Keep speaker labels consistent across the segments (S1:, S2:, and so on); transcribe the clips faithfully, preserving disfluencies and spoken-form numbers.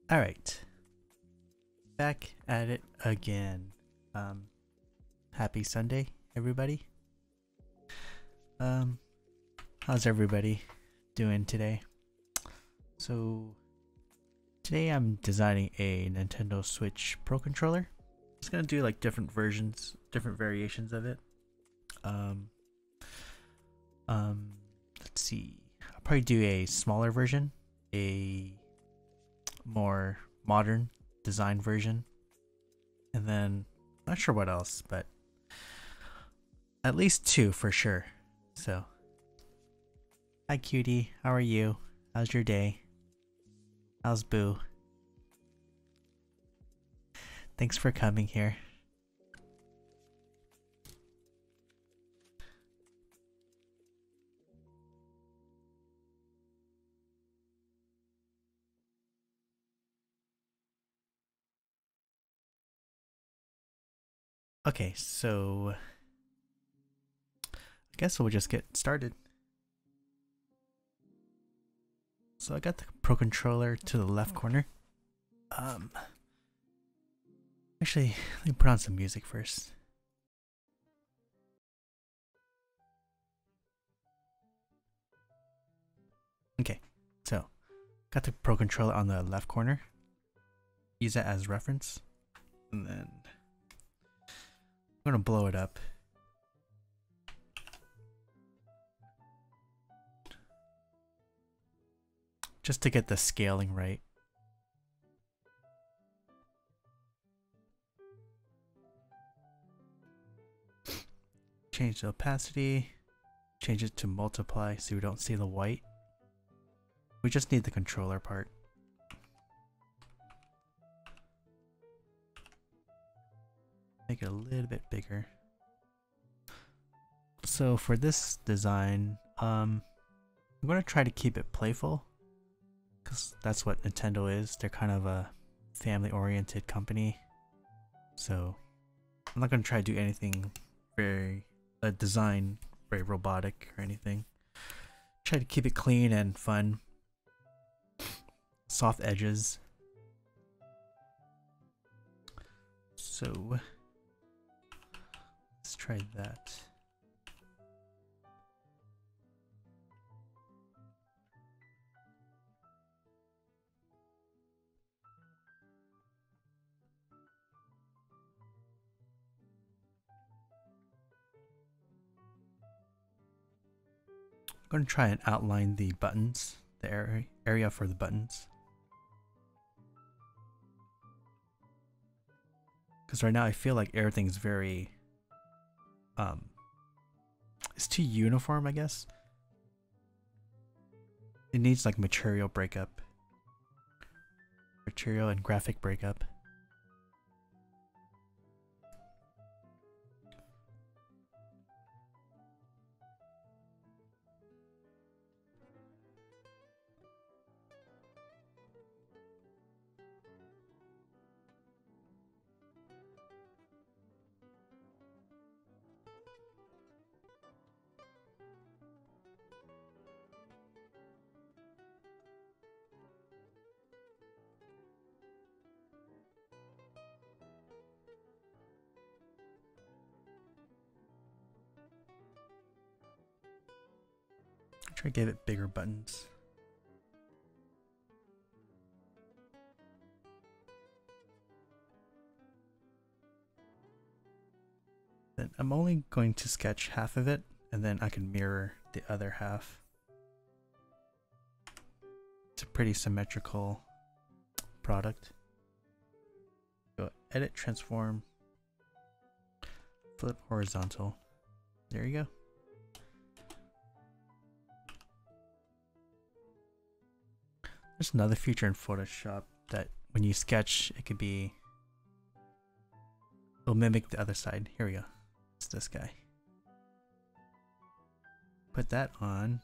S1: Alright, back at it again. Um, happy Sunday, everybody. Um, how's everybody doing today? So, today I'm designing a Nintendo Switch Pro Controller. It's gonna do like different versions, different variations of it. Um, um, let's see. I'll probably do a smaller version, a more modern design version, and then not sure what else, but at least two for sure. So, hi cutie, how are you? How's your day? How's Boo? Thanks for coming here. Okay, so I guess we'll just get started. So I got the Pro Controller to the left corner. Um, actually, let me put on some music first. Okay, so got the Pro Controller on the left corner. Use that as reference, and then I'm gonna blow it up. Just to get the scaling right. Change the opacity. Change it to multiply so we don't see the white. We just need the controller part. Make it a little bit bigger. So for this design, um, I'm going to try to keep it playful. Because that's what Nintendo is. They're kind of a family-oriented company. So I'm not going to try to do anything very, a design very robotic or anything. Try to keep it clean and fun. Soft edges. So let's try that. I'm going to try and outline the buttons, the area area for the buttons. Because right now I feel like everything's very, um, it's too uniform, I guess. It needs like material breakup. Material and graphic breakup. Try to give it bigger buttons. Then I'm only going to sketch half of it, and then I can mirror the other half. It's a pretty symmetrical product. Go edit, transform, flip horizontal. There you go. There's another feature in Photoshop that when you sketch, it could be, it'll mimic the other side. Here we go. It's this guy. Put that on.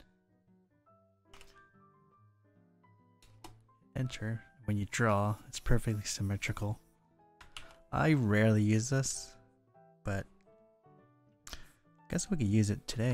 S1: Enter. When you draw, it's perfectly symmetrical. I rarely use this, but I guess we could use it today.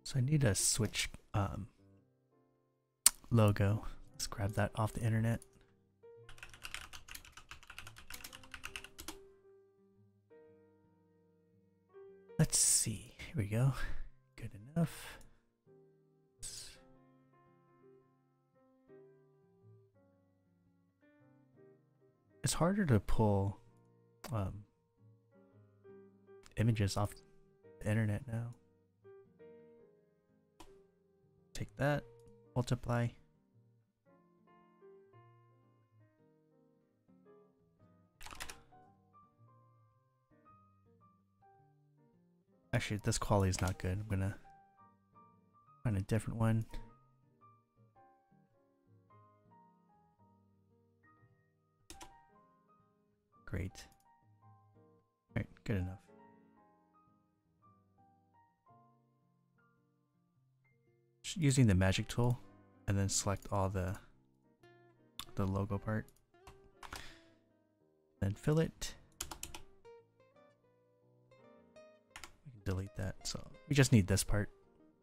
S1: So I need a Switch um, logo. Let's grab that off the internet. Let's see. Here we go. Good enough. It's harder to pull um, images off the internet now. Take that, multiply. Actually, this quality is not good. I'm gonna find a different one. Great. Alright, good enough. Just using the magic tool and then select all the the logo part. Then fill it. We can delete that. So we just need this part.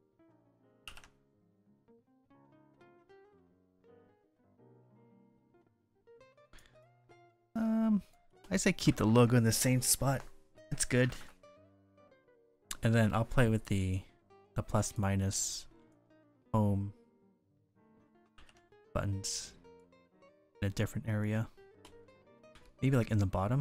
S1: Um I say keep the logo in the same spot. It's good. And then I'll play with the the plus minus home buttons in a different area. Maybe like in the bottom.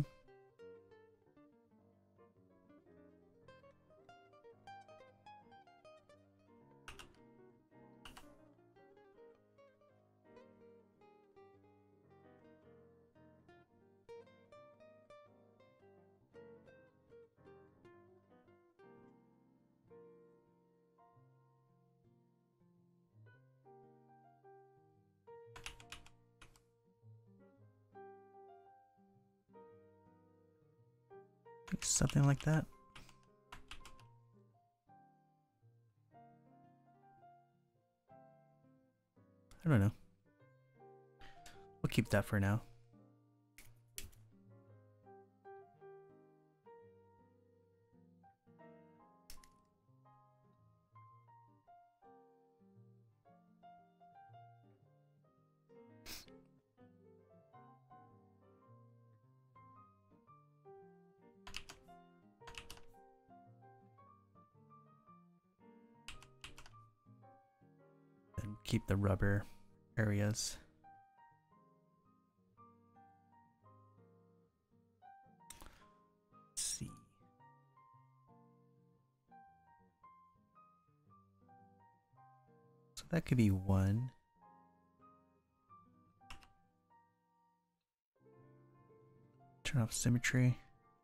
S1: Something like that. I don't know. We'll keep that for now. Keep the rubber areas. Let's see. So that could be one. Turn off symmetry.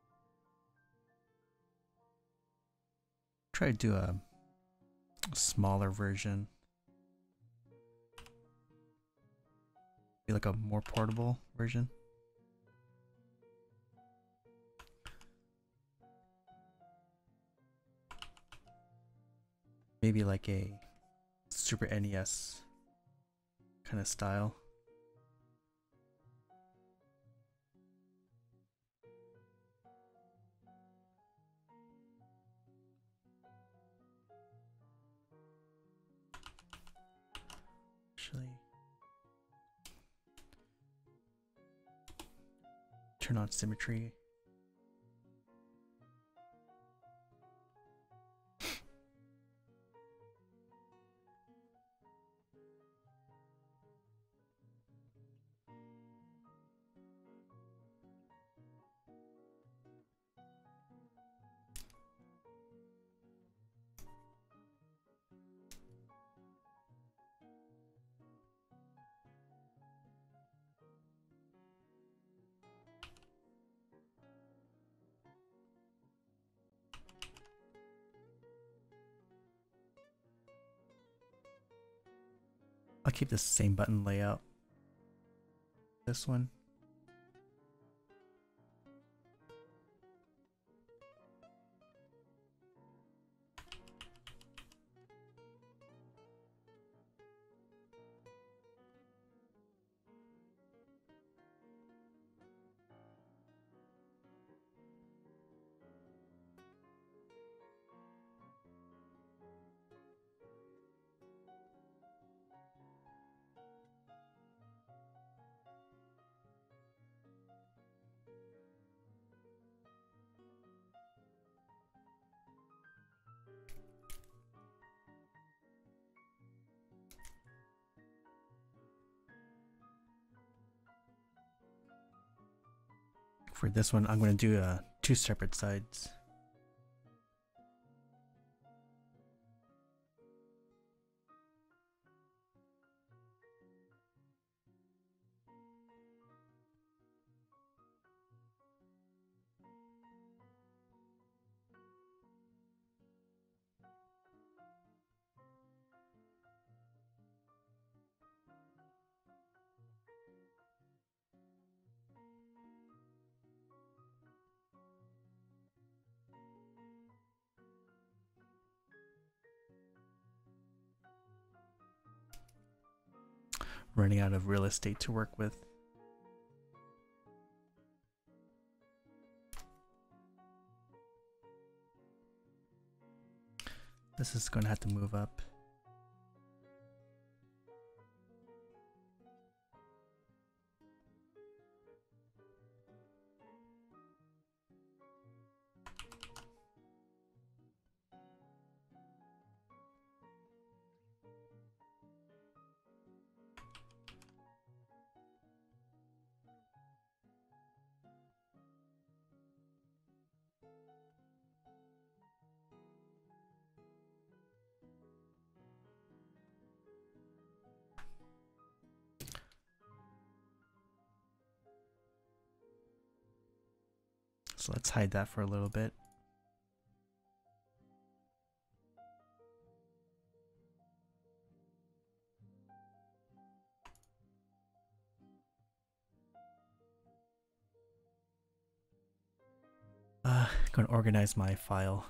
S1: Try to do a smaller version. Be like a more portable version. Maybe like a Super N E S kind of style. Actually, turn on symmetry. I'll keep the same button layout. This one. For this one, I'm going to do uh, two separate sides. Running out of real estate to work with. This is going to have to move up. So let's hide that for a little bit. Uh, I'm going to organize my file.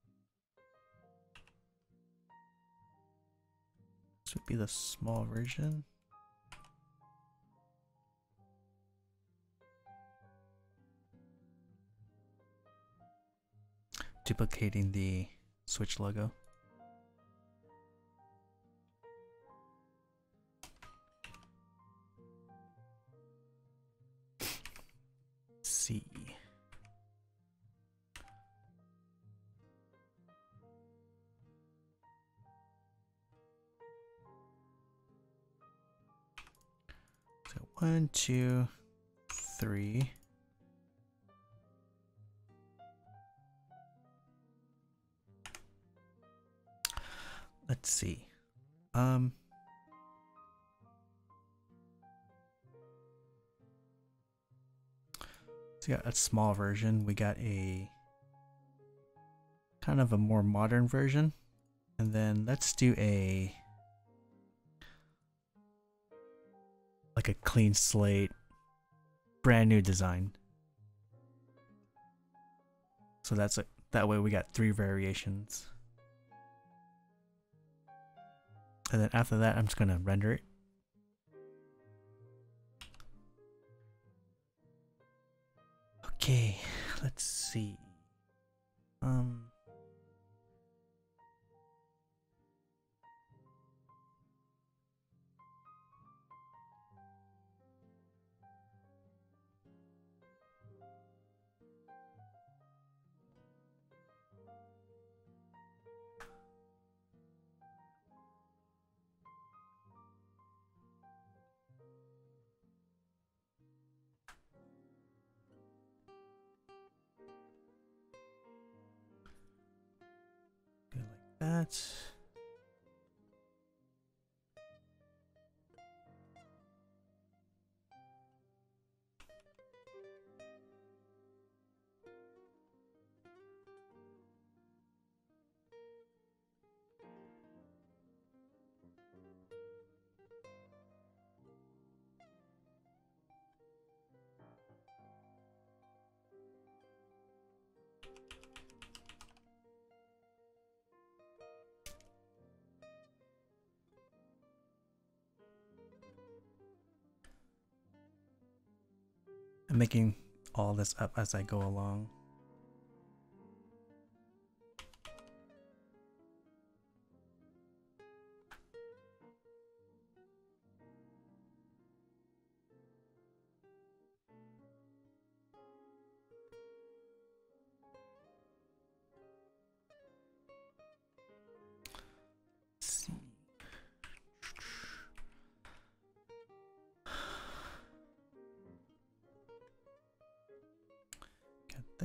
S1: This would be the small version. Duplicating the Switch logo. C. So one, two, three. Let's see. Um, so we got a small version. We got a kind of a more modern version. And then let's do a like a clean slate, brand new design. So that's a, that way we got three variations. And then after that, I'm just gonna render it. Okay, let's see. Um. That. I'm making all this up as I go along. Let's see.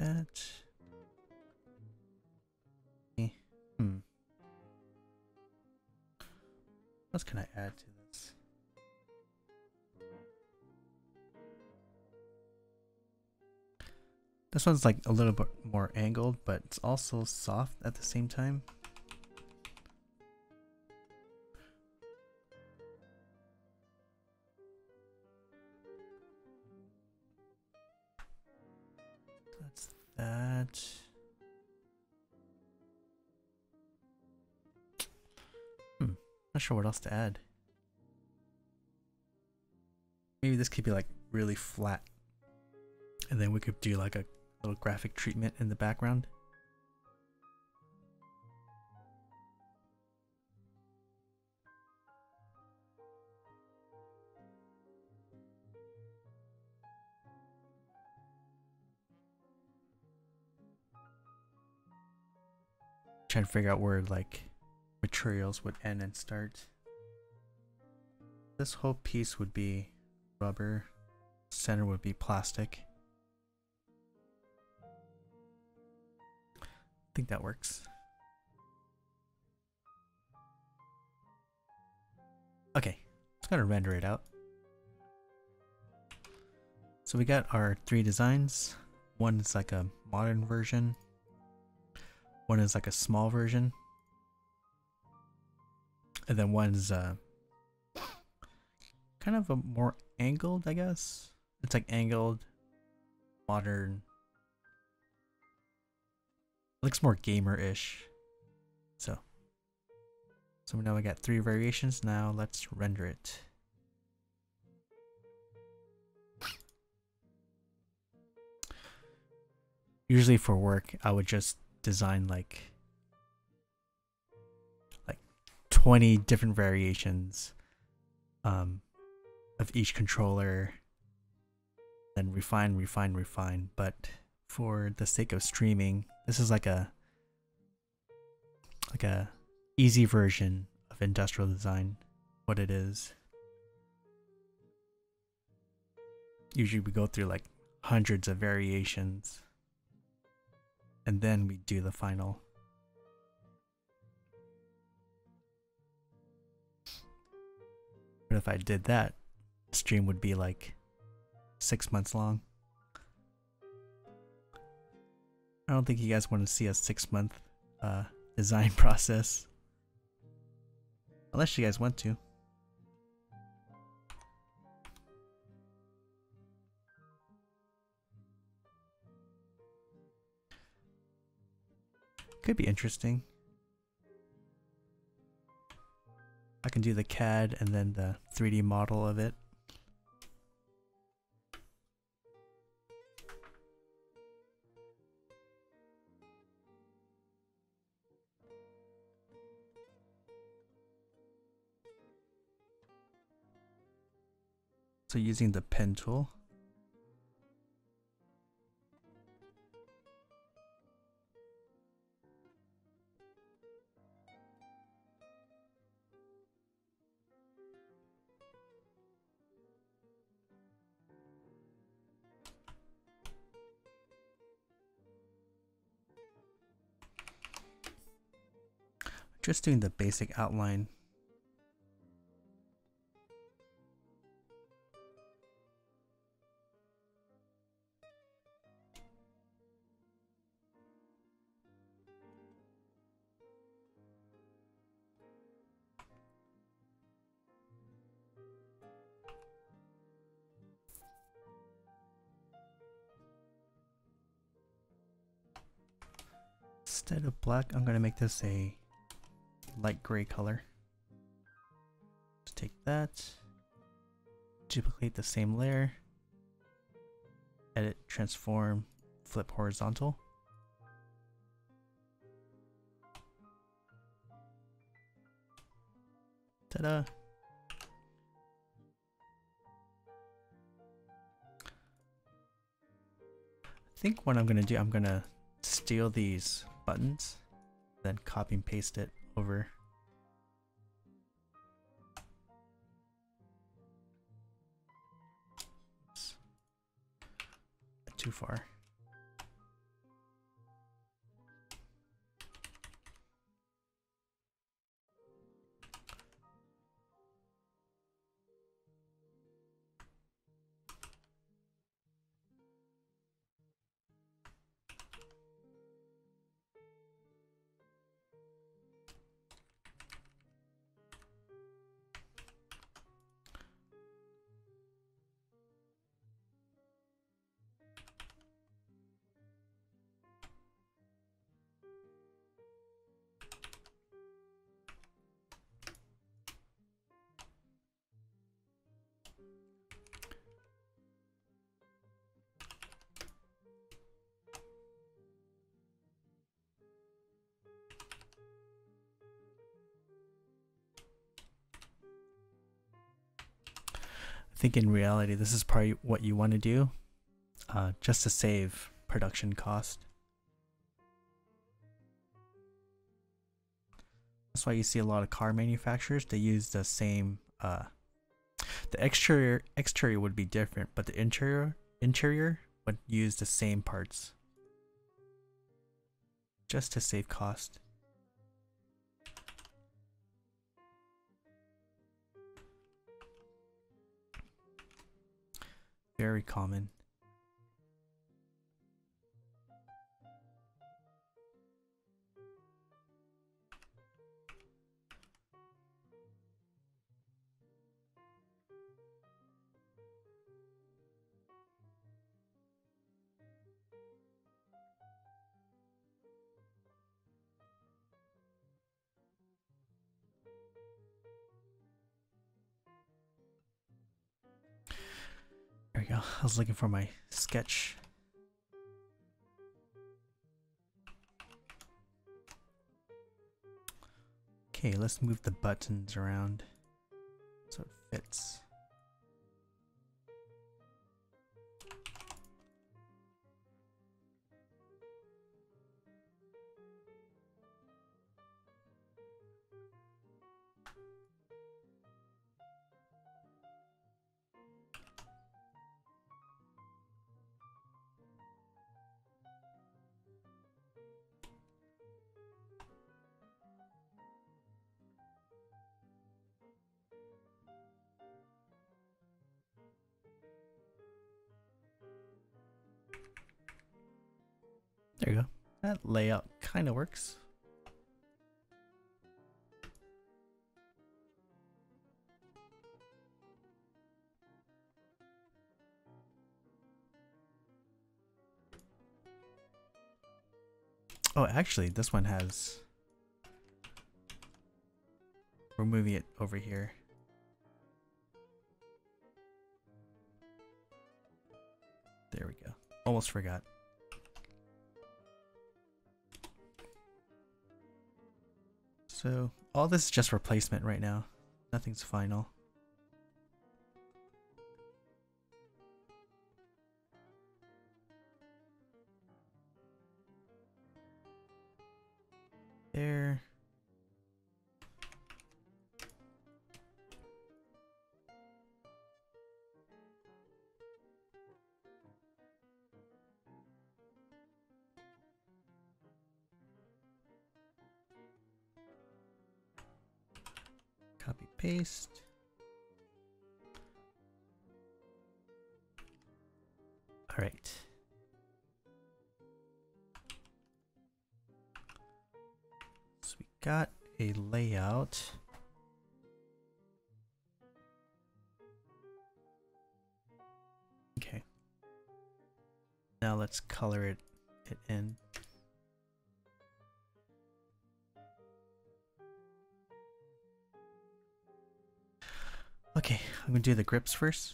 S1: that. Eh, Hmm. What else can I add to this? This one's like a little bit more angled, but it's also soft at the same time. That's that. Hmm. Not sure what else to add. Maybe this could be like really flat. And then we could do like a little graphic treatment in the background. Trying to figure out where like materials would end and start. This whole piece would be rubber. Center would be plastic. I think that works. Okay, let's gotta render it out. So we got our three designs. One is like a modern version. One is like a small version. And then one's uh, kind of a more angled, I guess. It's like angled, modern. Looks more gamer-ish. So. So now we got three variations. Now let's render it. Usually for work, I would just design like like twenty different variations um, of each controller, then refine, refine, refine. But for the sake of streaming, this is like a like a easy version of industrial design. What it is. Usually we go through like hundreds of variations. And then we do the final. But if I did that, the stream would be like six months long. I don't think you guys want to see a six month uh, design process. Unless you guys want to. Could be interesting. I can do the C A D and then the three D model of it. So using the pen tool. Just doing the basic outline. Instead of black, I'm going to make this a light gray color. Just take that, duplicate the same layer, edit, transform, flip horizontal. Ta-da! I think what I'm going to do, I'm going to steal these buttons, then copy and paste it over. Oops. Too far. I think in reality this is probably what you want to do, uh, just to save production cost. That's why you see a lot of car manufacturers, they use the same, uh, the exterior exterior would be different, but the interior interior would use the same parts just to save cost. Very common. There we go. I was looking for my sketch. Okay, let's move the buttons around so it fits. There you go. That layout kind of works. Oh, actually, this one has... We're moving it over here. There we go. Almost forgot. So, all this is just replacement right now. Nothing's final. There. Copy paste. All right. So we got a layout. Okay. Now let's color it it in. Okay, I'm gonna do the grips first.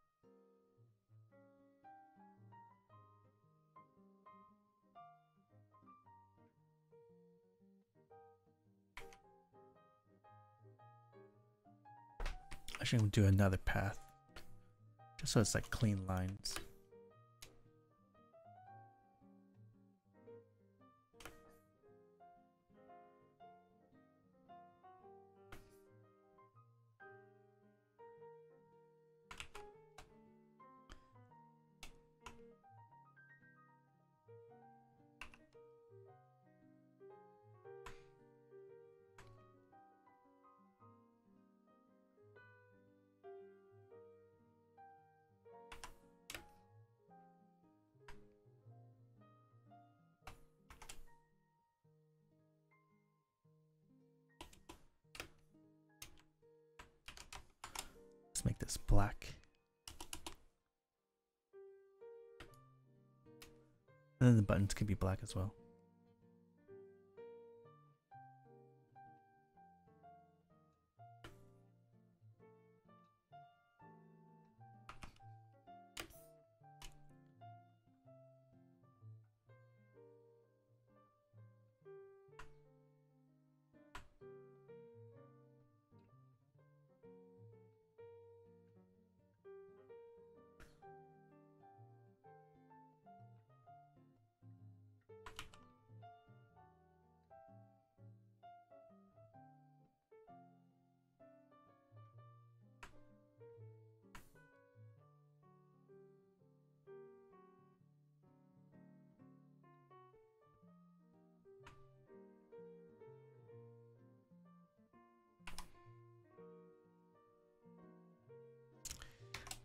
S1: Actually, I'm gonna do another path, just so it's like clean lines. Let's make this black. And then the buttons could be black as well.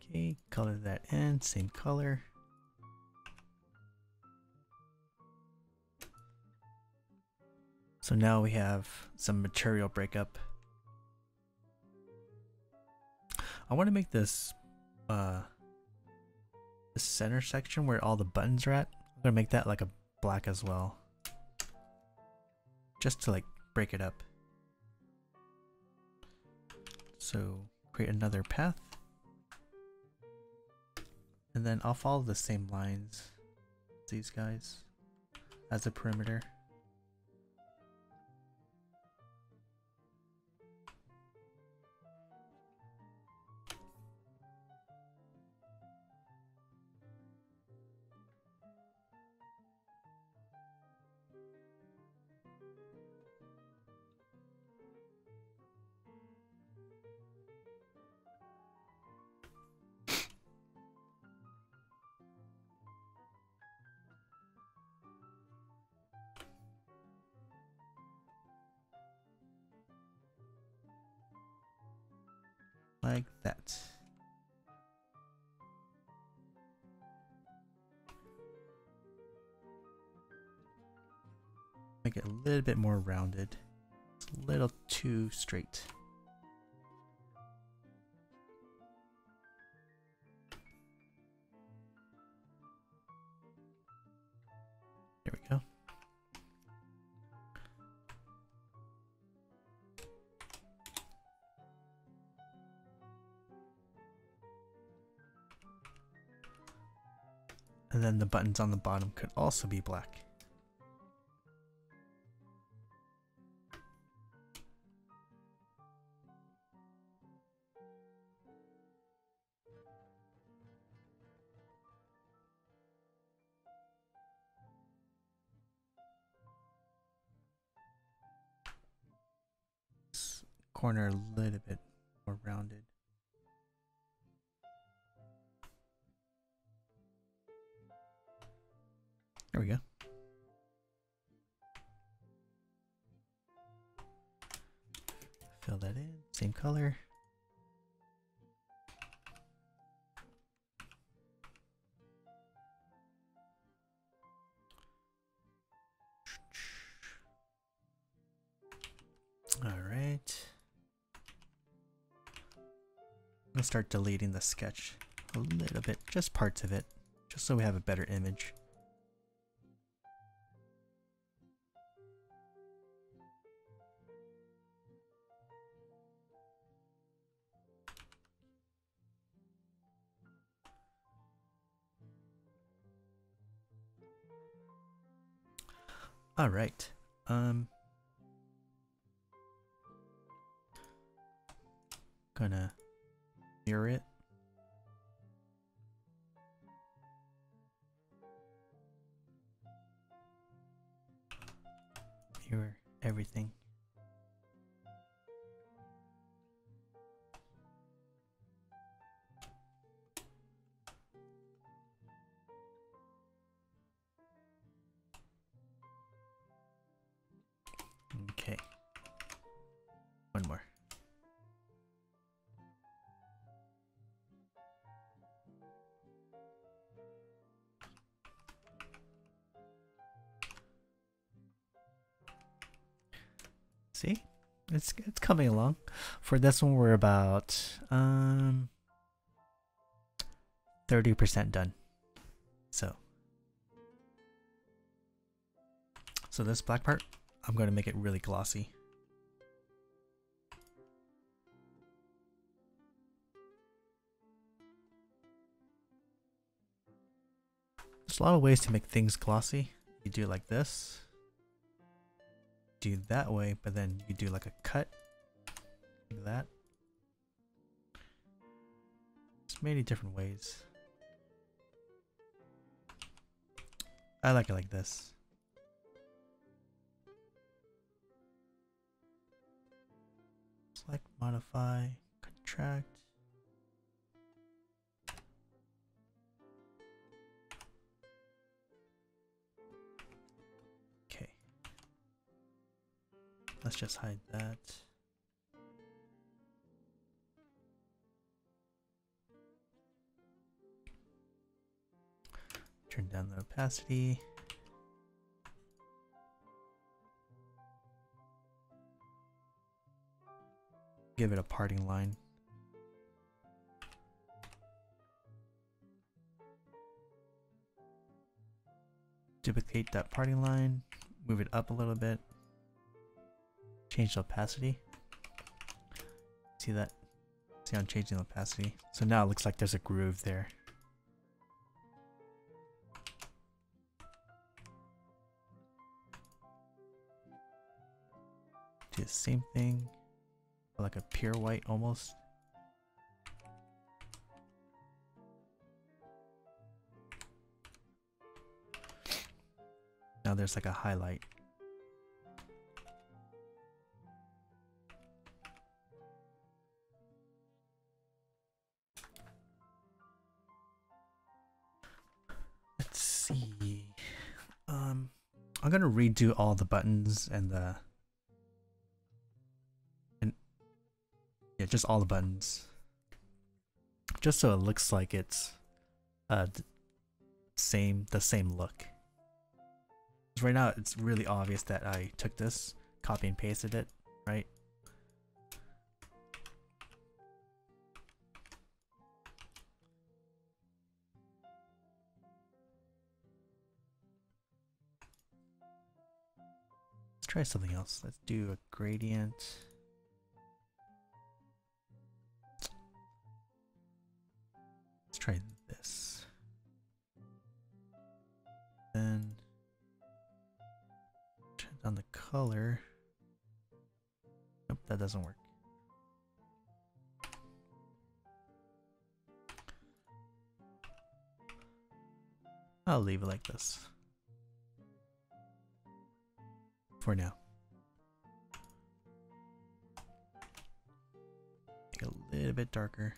S1: Okay, color that in, same color. So now we have some material breakup. I want to make this uh, the center section where all the buttons are at. I'm gonna make that like a black as well, just to like break it up. So create another path, and then I'll follow the same lines as these guys as a perimeter. Like that. Make it a little bit more rounded. It's a little too straight. There we go. And then the buttons on the bottom could also be black. This corner a little bit more rounded. There we go. Fill that in, same color. All right. I'm gonna start deleting the sketch a little bit, just parts of it, just so we have a better image. All right. Um, gonna mirror it. Mirror everything. Okay. One more. See? It's it's coming along. For this one we're about um thirty percent done. So So this black part, I'm going to make it really glossy. There's a lot of ways to make things glossy. You do it like this. Do that way, but then you do like a cut. Like that. There's many different ways. I like it like this. Select, modify, contract. Okay. Let's just hide that. Turn down the opacity. Give it a parting line. Duplicate that parting line, move it up a little bit, change the opacity. See that? See how I'm changing the opacity? So now it looks like there's a groove there. Do the same thing, like a pure white almost. Now there's like a highlight. Let's see. Um, I'm gonna redo all the buttons and the and yeah, just all the buttons, just so it looks like it's uh same the same look. Right now it's really obvious that I took this, copy and pasted it, right? Let's try something else. Let's do a gradient. Let's try this. Then on the color. Nope, that doesn't work. I'll leave it like this for now. Make it a little bit darker.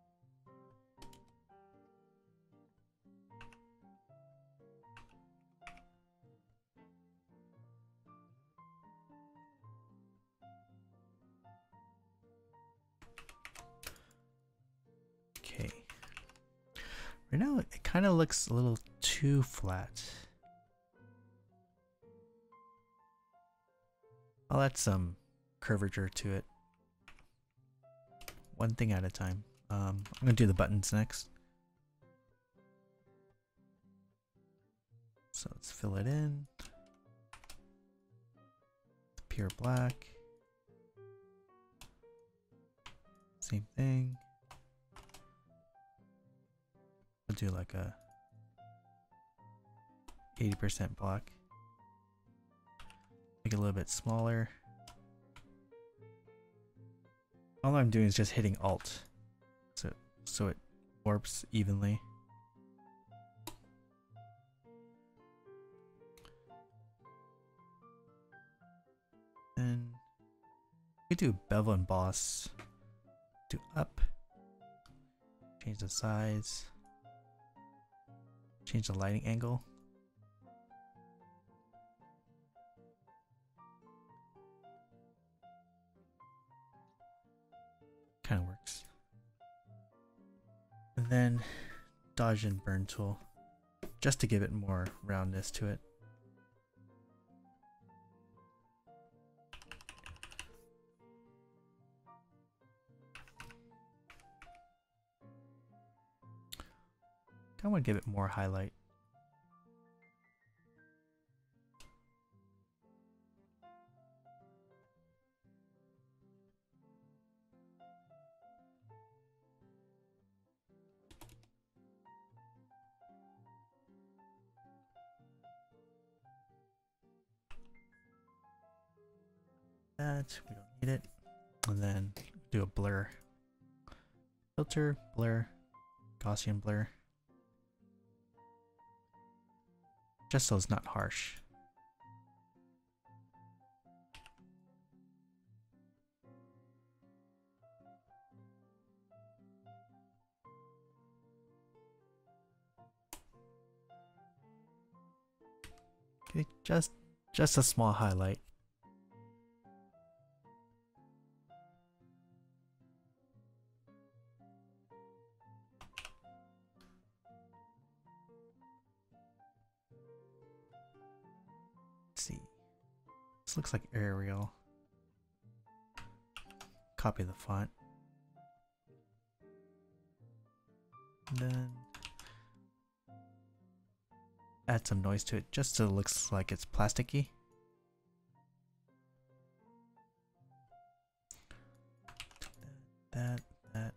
S1: Right now, it kind of looks a little too flat. I'll add some curvature to it. One thing at a time. Um, I'm going to do the buttons next. So let's fill it in. Pure black. Same thing. I'll do like a eighty percent black. Make it a little bit smaller. All I'm doing is just hitting Alt, so so it warps evenly. And we do bevel and emboss. Do up. Change the size. Change the lighting angle. Kind of works. And then dodge and burn tool, just to give it more roundness to it. I want to give it more highlight. That we don't need it. And then do a blur. Filter, blur, Gaussian blur. Just so it's not harsh. Okay, just just a small highlight. This looks like Arial. Copy the font. And then add some noise to it just so it looks like it's plasticky. That, that.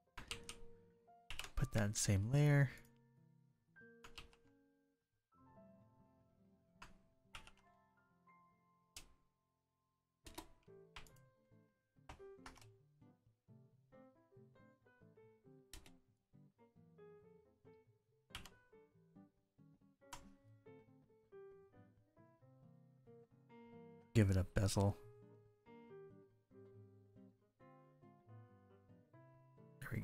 S1: Put that in the same layer. Give it a bezel. There we go.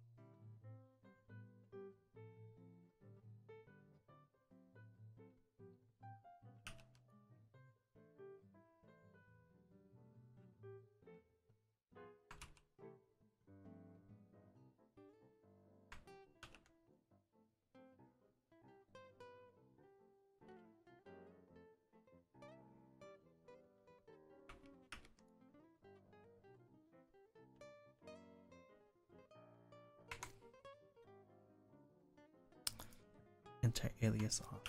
S1: Anti-alias off.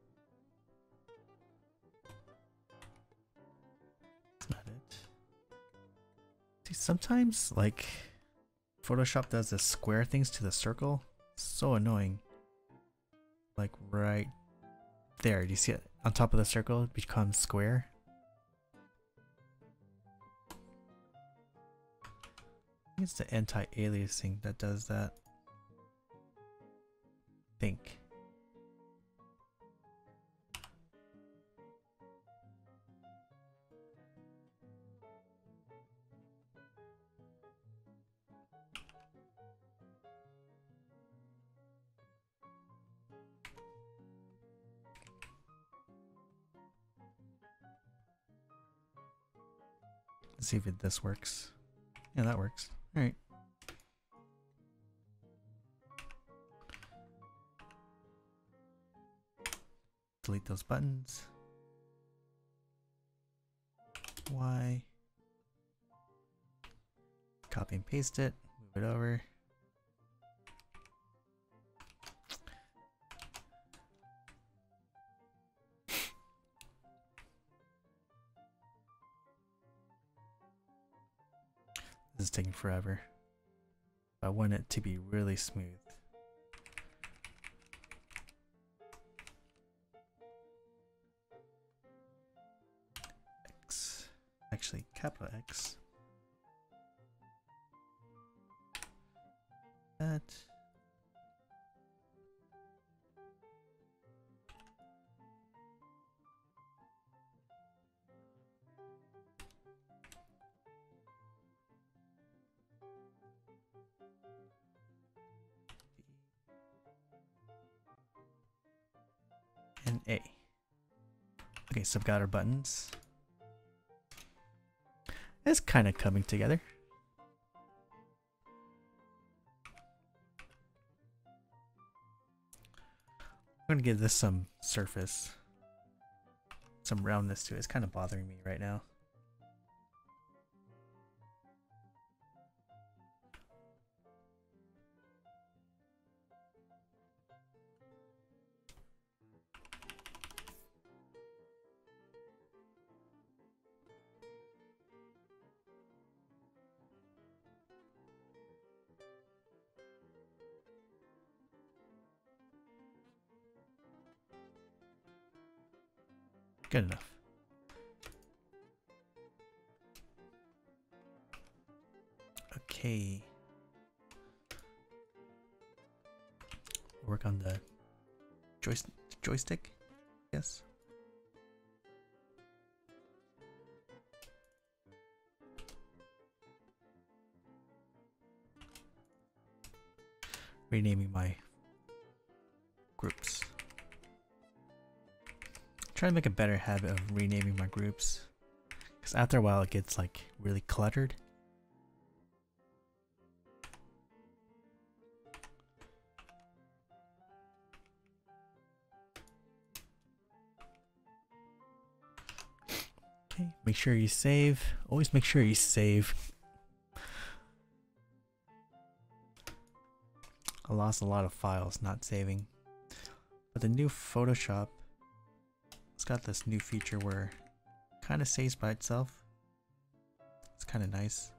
S1: That's not it. See, sometimes like Photoshop does the square things to the circle. So annoying. Like right there. Do you see it? On top of the circle it becomes square. I think it's the anti-aliasing that does that. I think. Let's see if it, this works. Yeah, that works. All right. Delete those buttons. Y. Copy and paste it. Move it over. This is taking forever. I want it to be really smooth. X. Actually, capital X. That. And A. Okay, so I've got our buttons. It's kind of coming together. I'm gonna give this some surface, some roundness to it. It's kind of bothering me right now. Good enough. Okay. Work on the joyst joystick, yes. Renaming my groups. Try to make a better habit of renaming my groups, because after a while it gets like really cluttered. Okay, make sure you save. Always make sure you save. I lost a lot of files not saving. But the new Photoshop, it's got this new feature where it kind of saves by itself. It's kind of nice.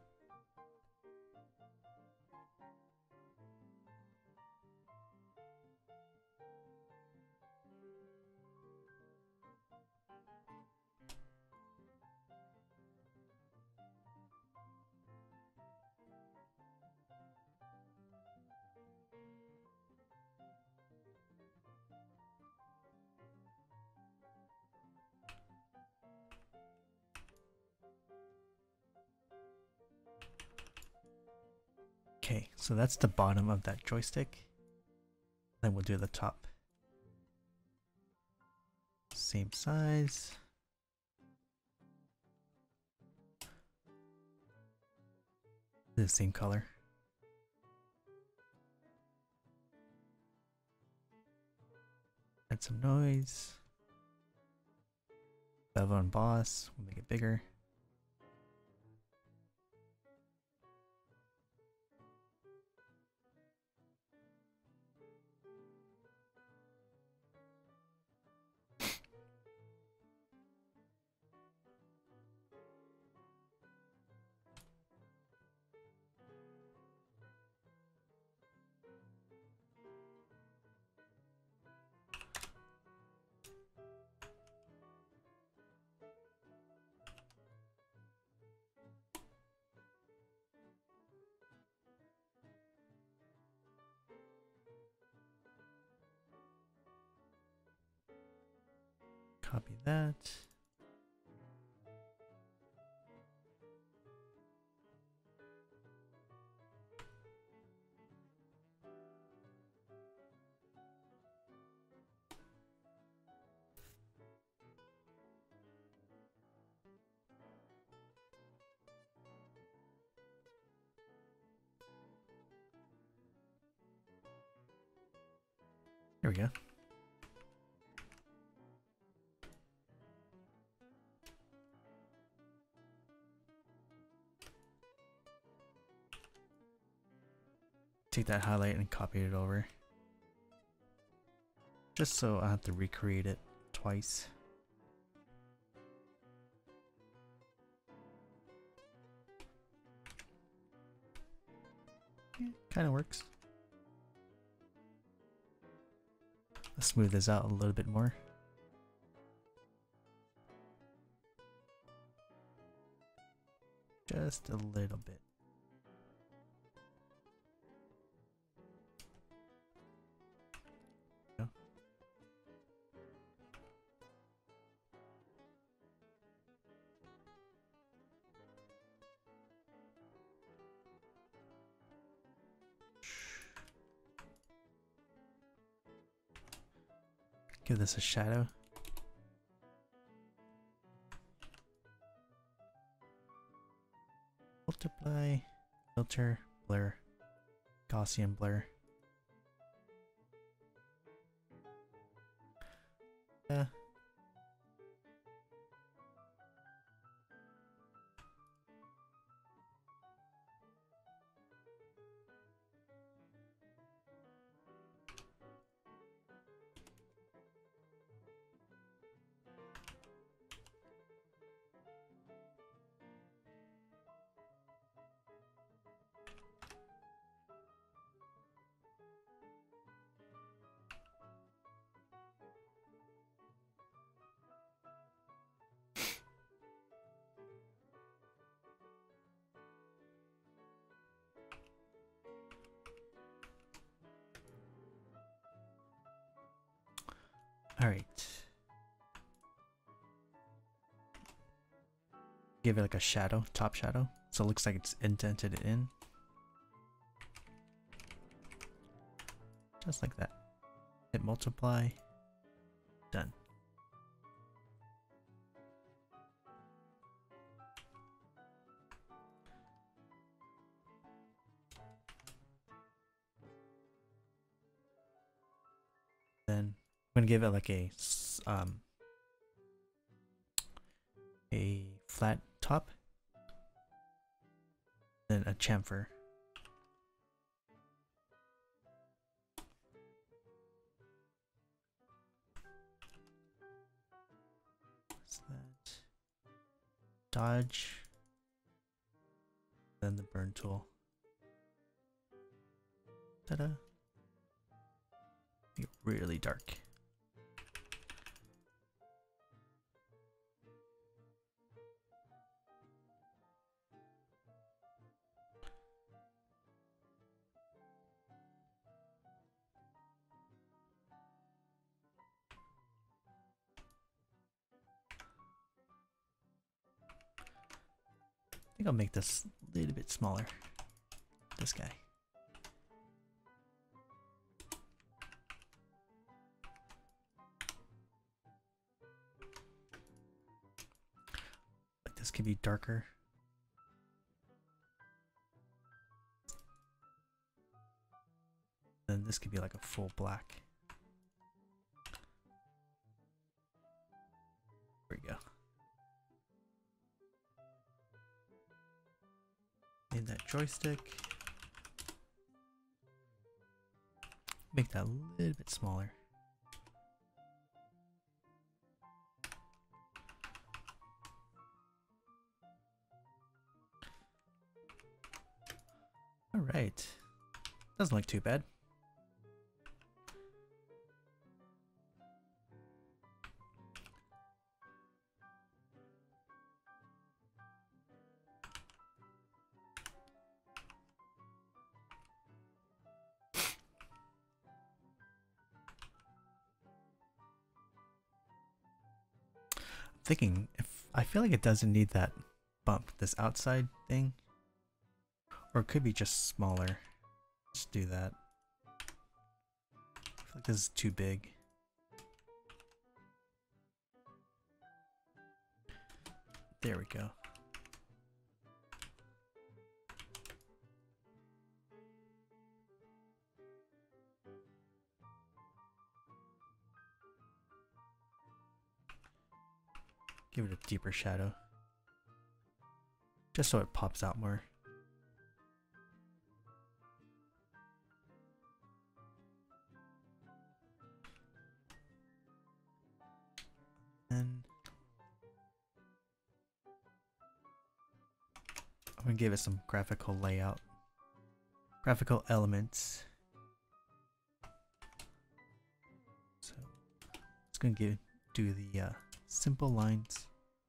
S1: Okay, so that's the bottom of that joystick. Then we'll do the top. Same size. The same color. Add some noise. Bevel and Boss, we'll make it bigger. Copy that. There we go. Take that highlight and copy it over. Just so I have to recreate it twice. Yeah, kind of works. Let's smooth this out a little bit more. Just a little bit. Give this a shadow. Multiply, filter, blur, Gaussian blur. Yeah. All right. Give it like a shadow, top shadow, so it looks like it's indented in. Just like that. Hit multiply. Done. Then I'm gonna give it like a um a flat top, then a chamfer. What's that? Dodge, then the burn tool. Ta-da! Make it really dark. I think I'll make this a little bit smaller. This guy. Like this could be darker. Then this could be like a full black. There we go. Need that joystick. Make that a little bit smaller. All right. Doesn't look too bad. Thinking if I feel like it doesn't need that bump, this outside thing, or it could be just smaller. Let's do that. I feel like this is too big. There we go. Give it a deeper shadow, just so it pops out more. And I'm gonna give it some graphical layout, graphical elements. So it's gonna give do the uh, simple lines.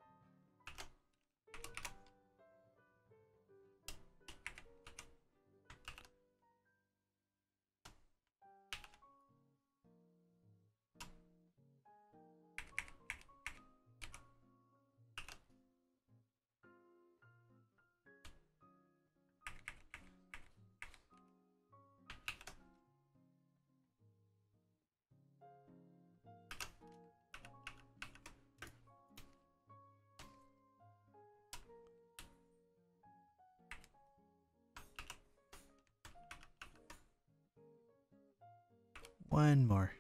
S1: One more.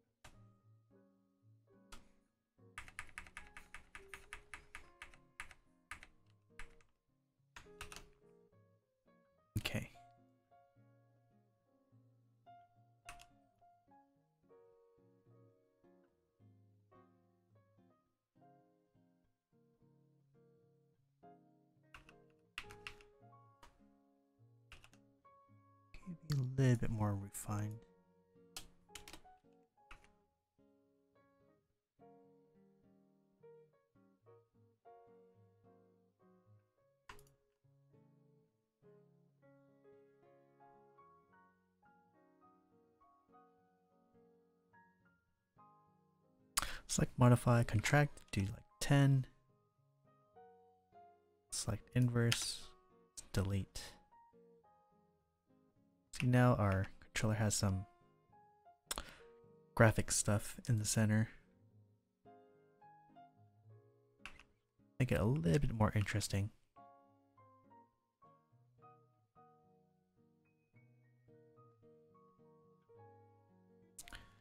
S1: Okay. Maybe a little bit more refined. Select modify, contract, do like ten. Select inverse, delete. See, now our controller has some graphic stuff in the center. Make it a little bit more interesting.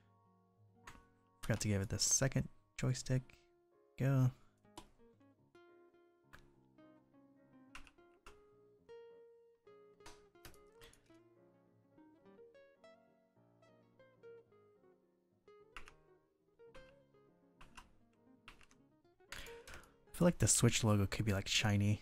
S1: Forgot to give it the second joystick. Go. feel like the Switch logo could be like shiny.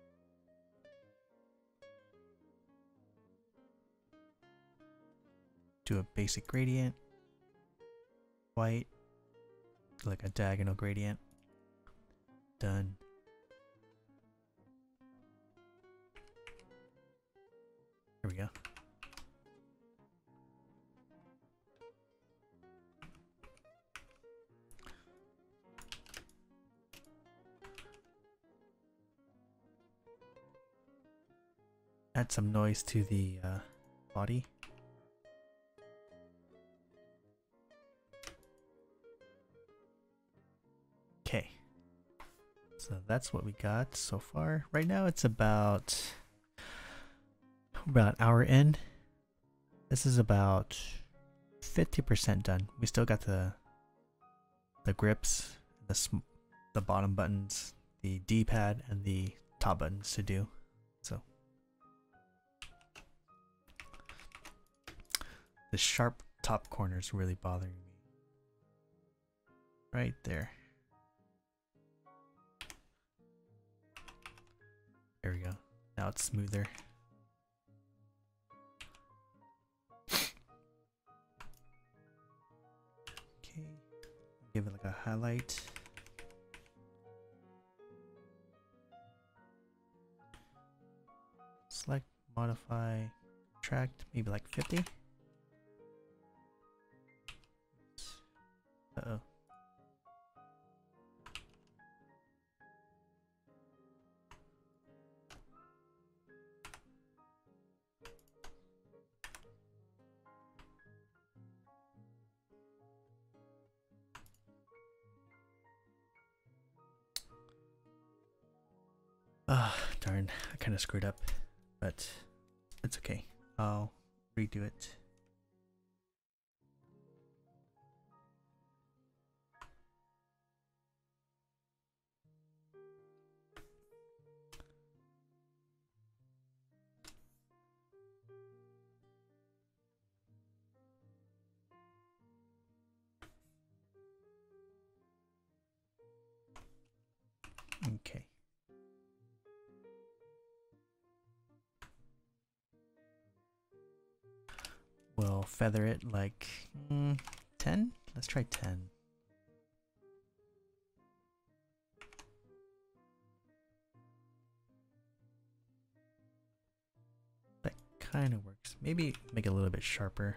S1: Do a basic gradient. White. Like a diagonal gradient. Done. Here we go. Add some noise to the uh, body. Okay. So that's what we got so far. Right now it's about about an hour in. This is about fifty percent done. We still got the the grips, the sm the bottom buttons, the D-pad, and the top buttons to do. So the sharp top corner is really bothering me. Right there. There we go. Now it's smoother. Okay. Give it like a highlight. Select, modify, subtract, maybe like fifty. Uh-oh. Ah, oh, darn. I kind of screwed up, but it's okay. I'll redo it. Okay. We'll feather it like mm, ten? Let's try ten. That kind of works. Maybe make it a little bit sharper.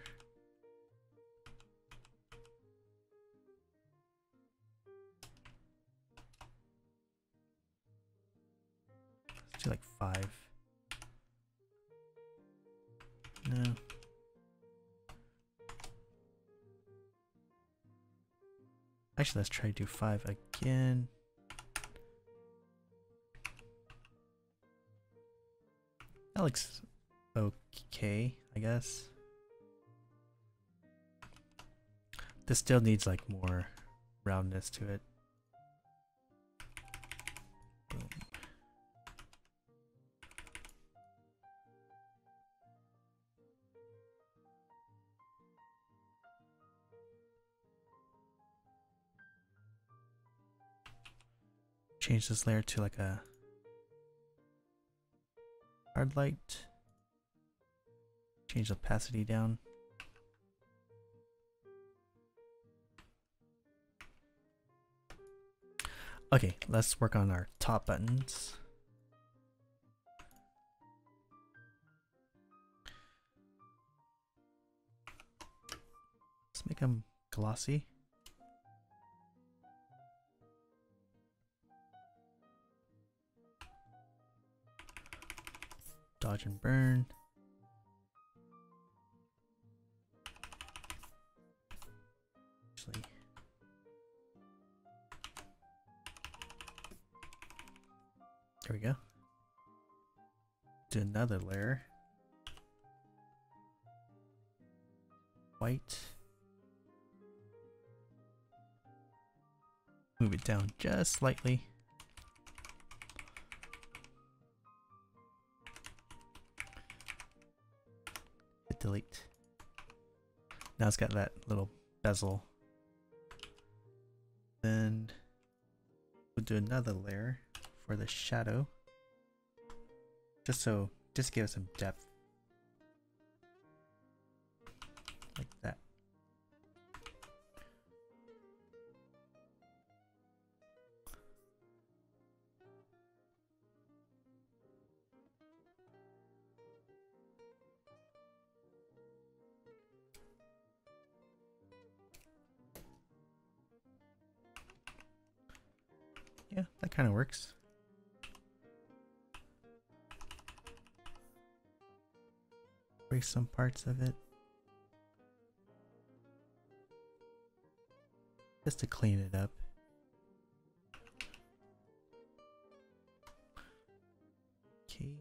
S1: Let's do like five. No. Actually, let's try to do five again. That looks okay, I guess. This still needs like more roundness to it. Boom. Change this layer to like a hard light. Change the opacity down. Okay, let's work on our top buttons. Let's make them glossy. Dodge and burn. Actually, there we go. Do another layer. White. Move it down just slightly. Hit delete. Now it's got that little bezel. Then we'll do another layer for the shadow. Just so, just give it some depth. Like that. Yeah, that kind of works. Break some parts of it. Just to clean it up. Okay.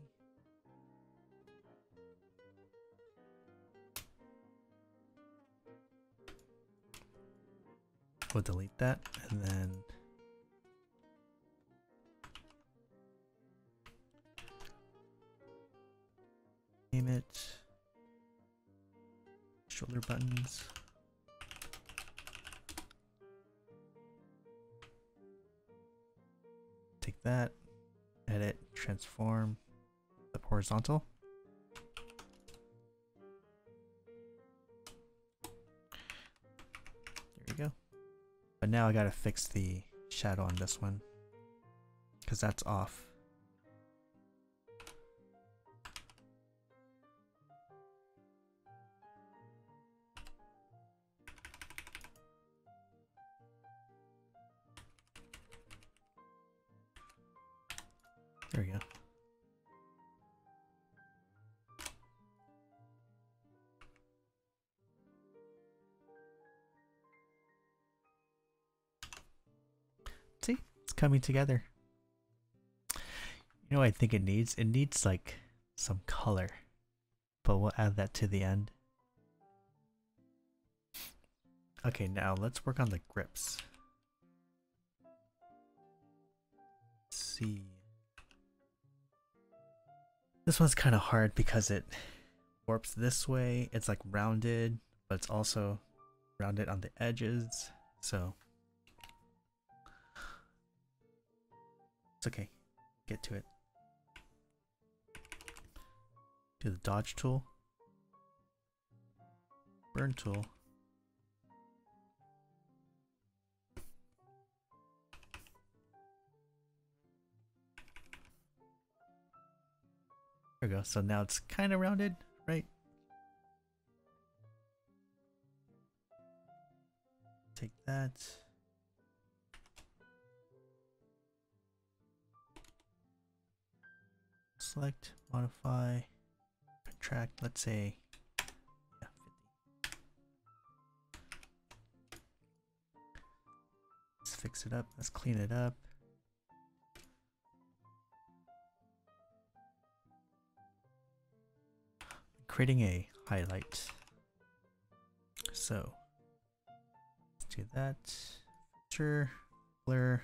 S1: We'll delete that and then name it shoulder buttons. Take that, edit, transform, the horizontal. There we go. But now I gotta fix the shadow on this one because that's off. There we go. See, it's coming together. You know what I think it needs? It needs like some color, but we'll add that to the end. Okay, now let's work on the grips. Let's see. This one's kind of hard because it warps this way. It's like rounded, but it's also rounded on the edges. So it's okay. Get to it. Do the dodge tool. Burn tool. There we go. So now it's kind of rounded, right? Take that. Select, modify, contract, let's say, yeah, fifty. Let's fix it up. Let's clean it up. Creating a highlight. So let's do that. Filter, blur.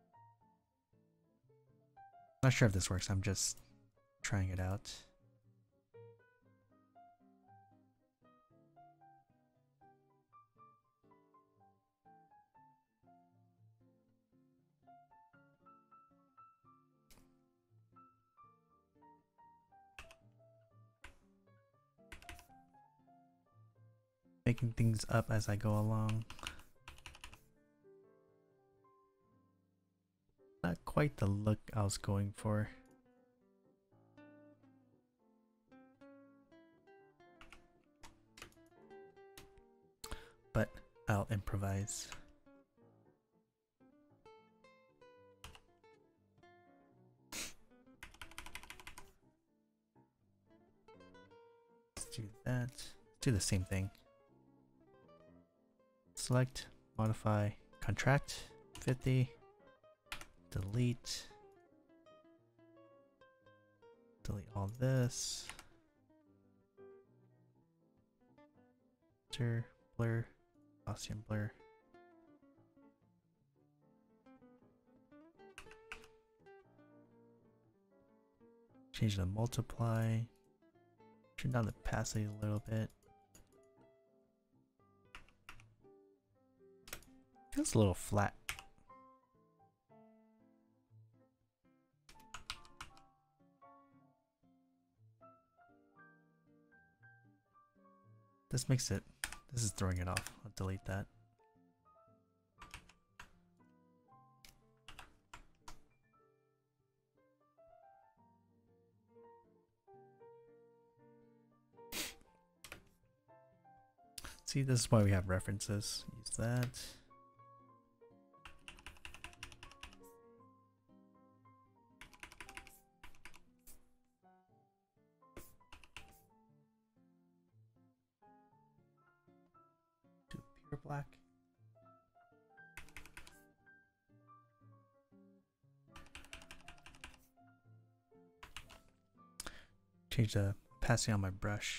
S1: Not sure if this works. I'm just trying it out. Making things up as I go along. Not quite the look I was going for. But I'll improvise. Let's do that. Let's do the same thing. Select, modify, contract, fifty, delete, delete all this, filter, blur, Gaussian blur. Change the multiply, turn down the opacity a little bit. Feels a little flat. this makes it, this is throwing it off. I'll delete that. See, this is why we have references. Use that. Do pure black. Change the opacity on my brush.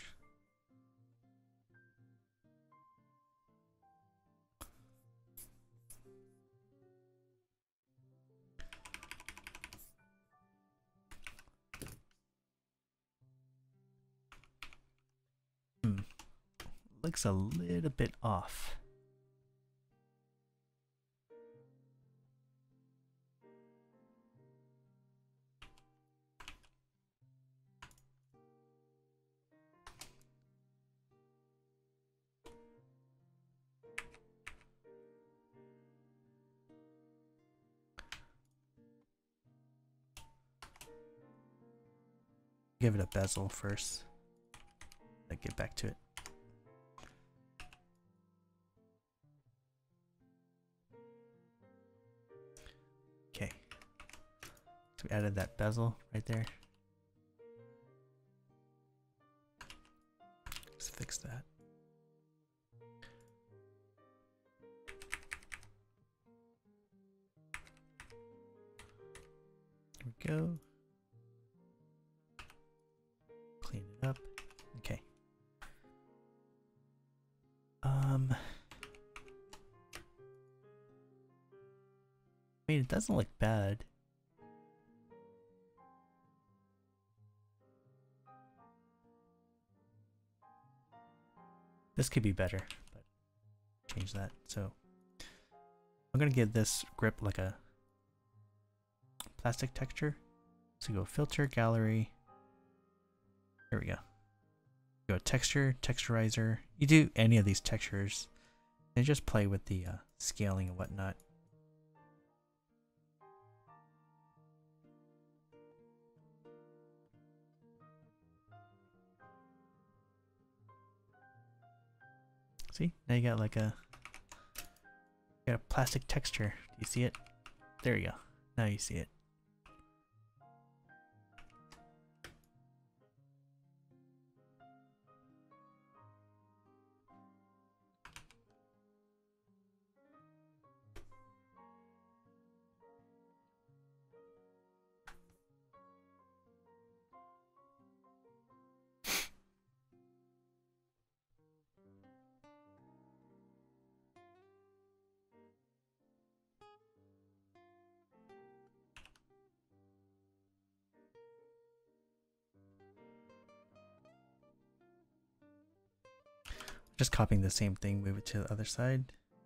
S1: Hmm. Looks a little bit off. Give it a bezel first. Then get back to it. Okay. So we added that bezel right there. Let's fix that. There we go. Clean it up. Okay. Um, I mean, it doesn't look bad. This could be better, but change that. So I'm gonna give this grip like a plastic texture. So go filter, gallery. There we go. Go texture, texturizer. You do any of these textures and just play with the uh, scaling and whatnot. See, now you got like a, you got a plastic texture. Do you see it? There you go. Now you see it. Just copying the same thing, move it to the other side.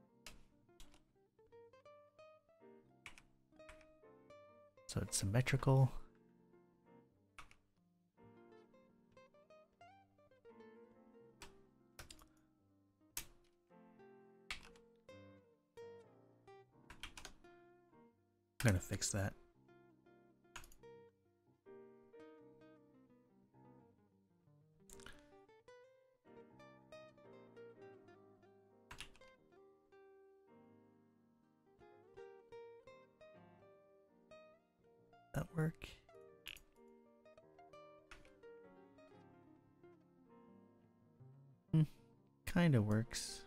S1: So it's symmetrical. I'm gonna fix that. That work? Hmm, kind of works.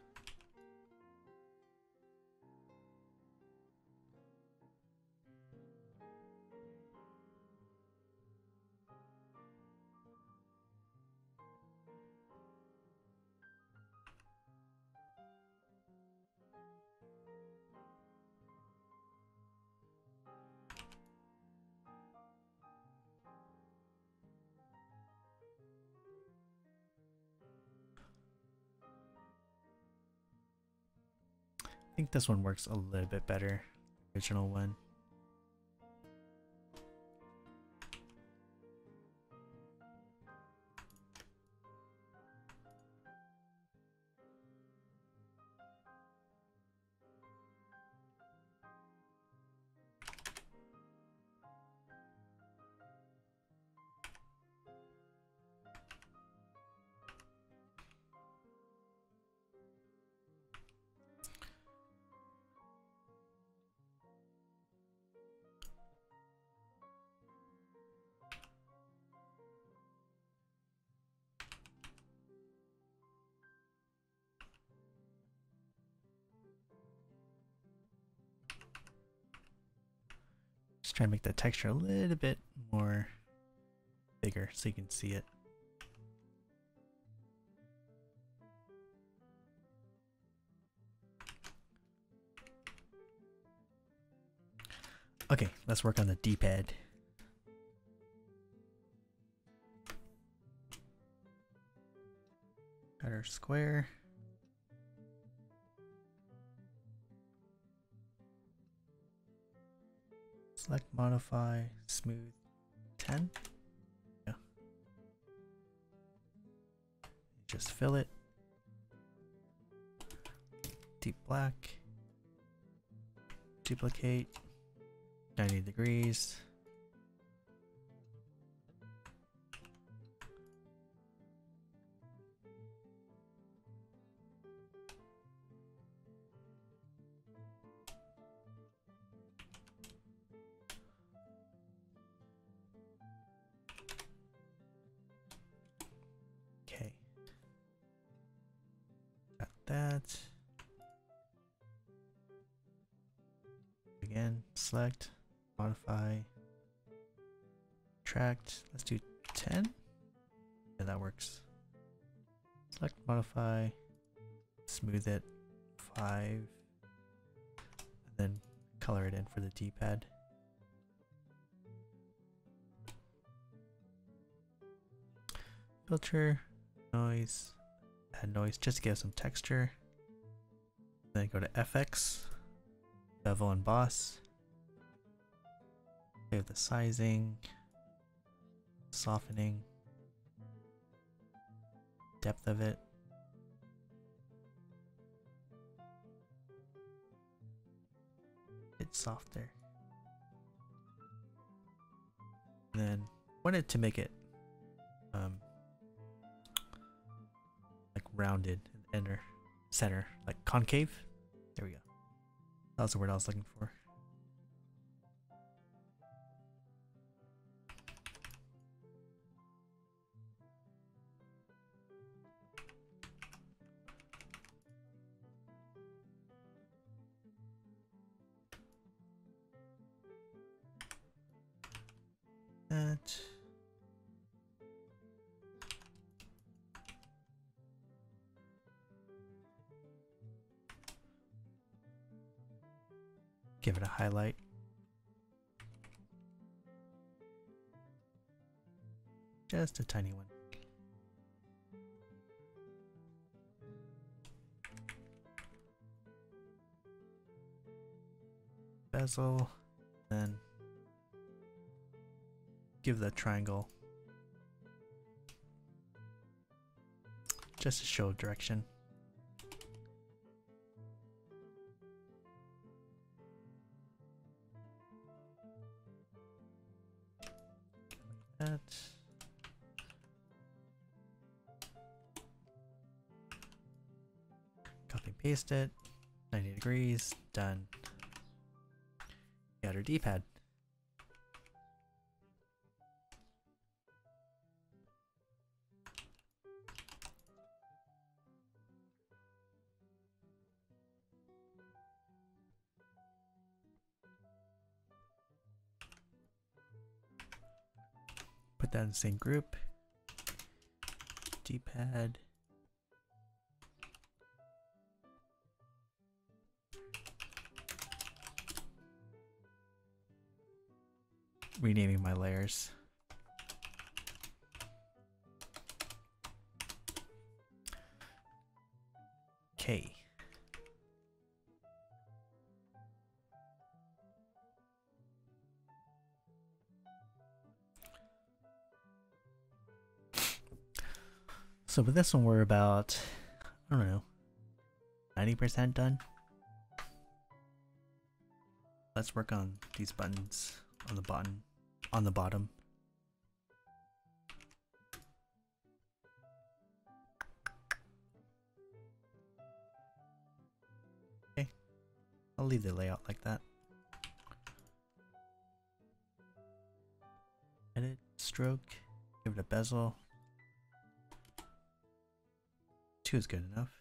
S1: I think this one works a little bit better, the original one. Just try to make the texture a little bit more bigger so you can see it. Okay, let's work on the D-pad. Got our square. Select, modify, smooth, ten. Yeah. Just fill it. Deep black. Duplicate. ninety degrees. Okay. Got that. Again, select, modify, tract. Let's do ten. Yeah, that works. Select, modify, smooth it, five, and then color it in for the D-pad. Filter, noise, add noise just to give some texture. Then go to F X, bevel and emboss. Save the sizing, softening, depth of it. It's softer. And then wanted to make it um, like rounded in the inner center, like concave. There we go. That was the word I was looking for. That. Give it a highlight. Just a tiny one. Bezel, then give the triangle just to show direction. Like that. Copy and paste it. ninety degrees. Done. Got our D-pad. Put that in the same group. D-pad. Renaming my layers. Okay. So with this one, we're about, I don't know, ninety percent done. Let's work on these buttons on the bottom. On the bottom. Okay, I'll leave the layout like that. Edit, stroke, give it a bezel. Two is good enough.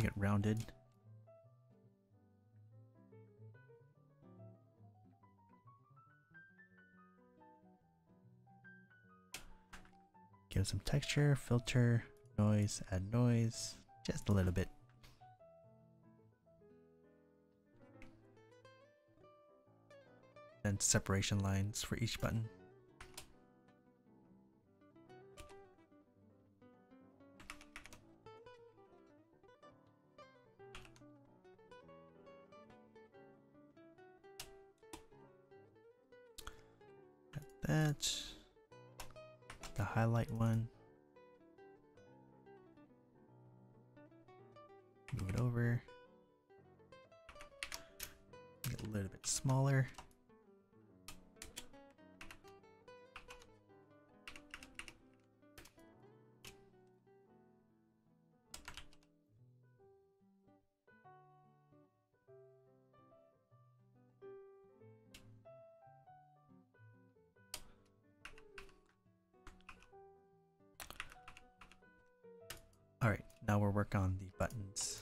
S1: make it rounded. Give some texture, filter, noise, add noise, just a little bit. And separation lines for each button. Got that. The highlight one. Move it over. Get a little bit smaller. Alright, now we'll work on the buttons.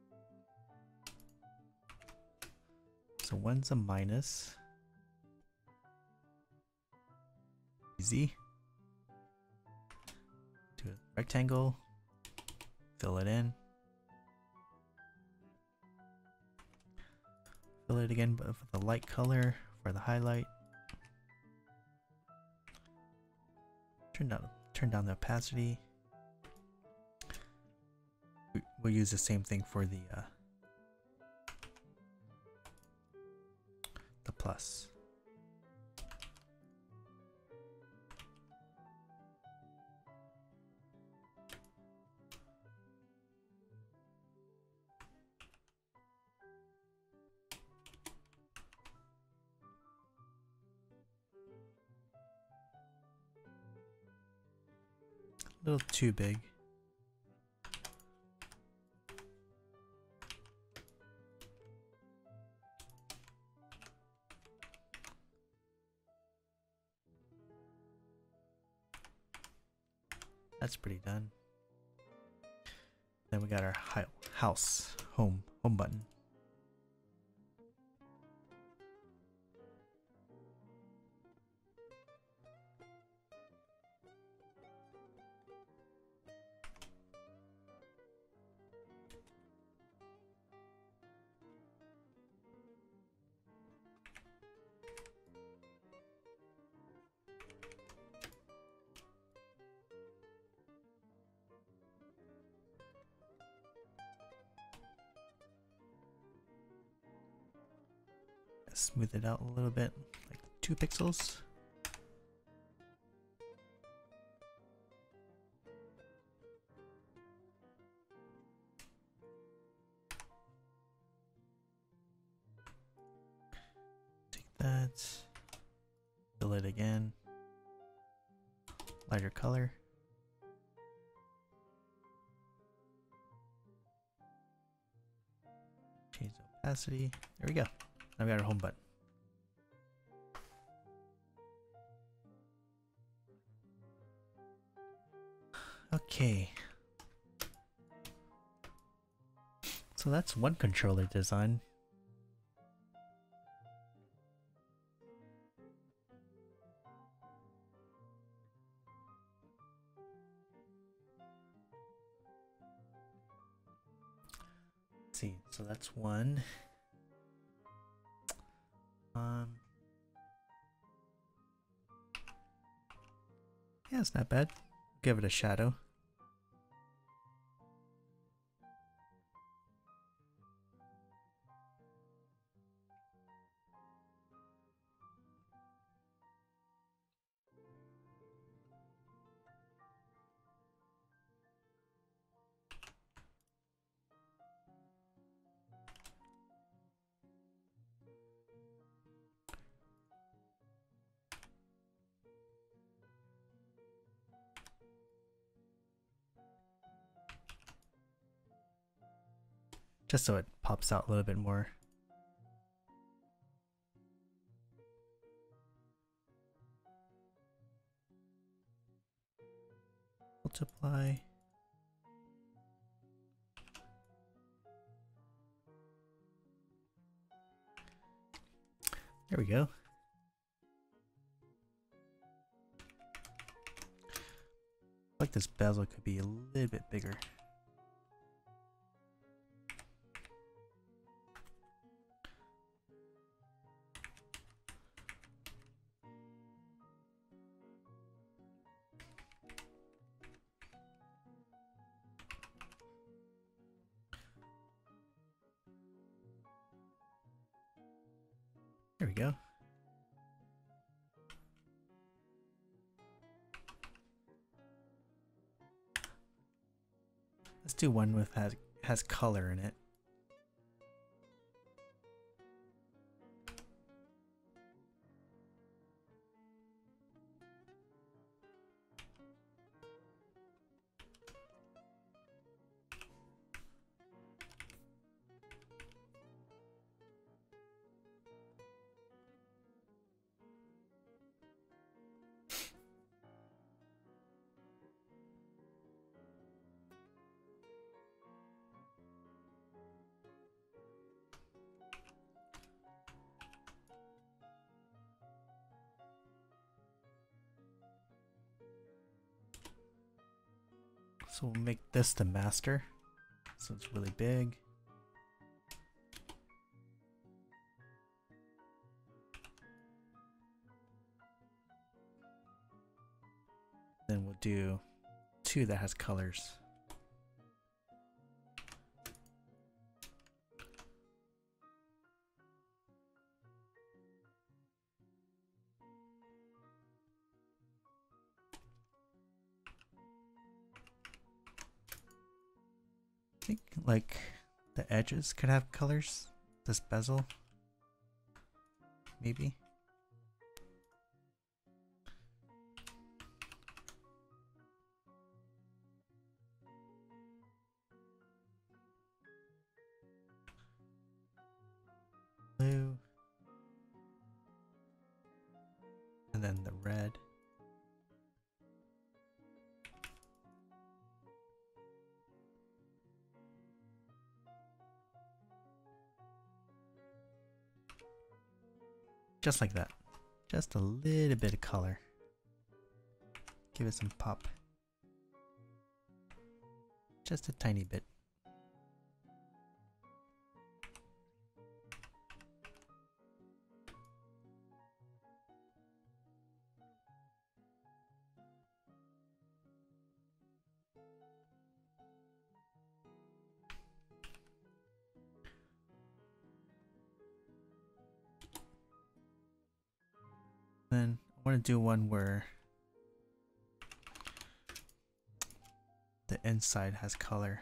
S1: So one's a minus. Easy. Do a rectangle. Fill it in. Fill it again but with a light color for the highlight. Turn down, turn down the opacity. We'll use the same thing for the uh, the plus. A little too big. That's pretty done. Then we got our house, home, home button. Smooth it out a little bit, like two pixels. Take that, fill it again, lighter color. Change the opacity. There we go. Now we got our home button. Okay. So that's one controller design. Let's see, so that's one. Um, yeah, it's not bad. Give it a shadow. Just so it pops out a little bit more. Multiply. There we go. Like this bezel could be a little bit bigger. There we go. Let's do one with has has color in it. So we'll make this the master. So it's really big. Then we'll do two that has colors. I think like the edges could have colors. This bezel, maybe. Blue. And then the red. Just like that. Just a little bit of color. Give it some pop. Just a tiny bit. Then I want to do one where the inside has color.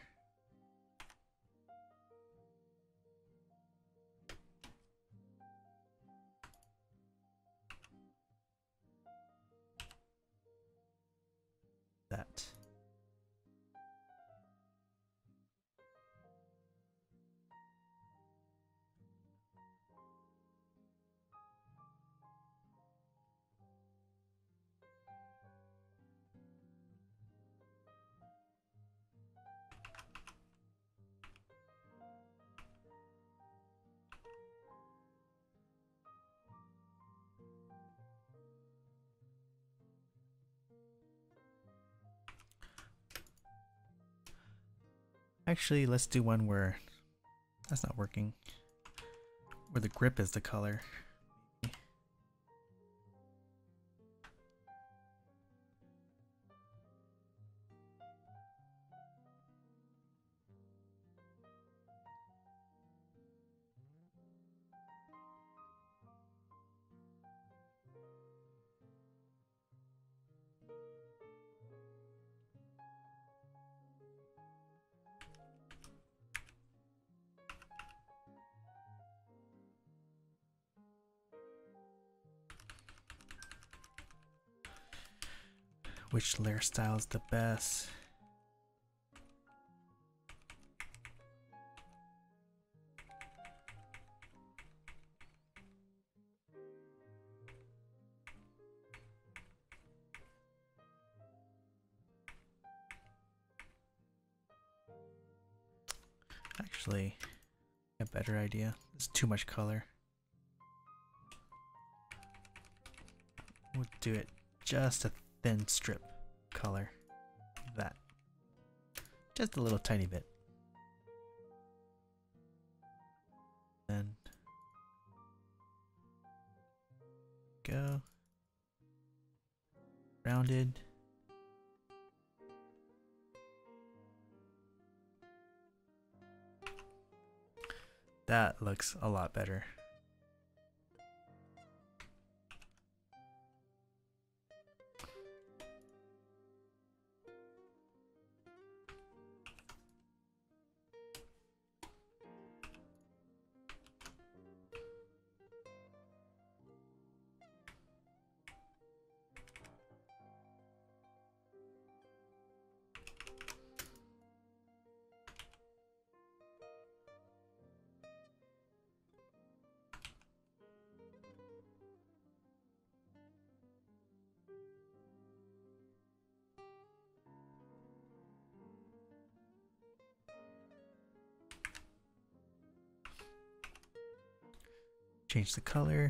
S1: That. Actually, let's do one where that's not working. Where the grip is the color. Which layer style is the best? Actually, a better idea. There's too much color. we'll do it just a thin strip color. That. Just a little tiny bit. Then go. Rounded. That looks a lot better. Change the color.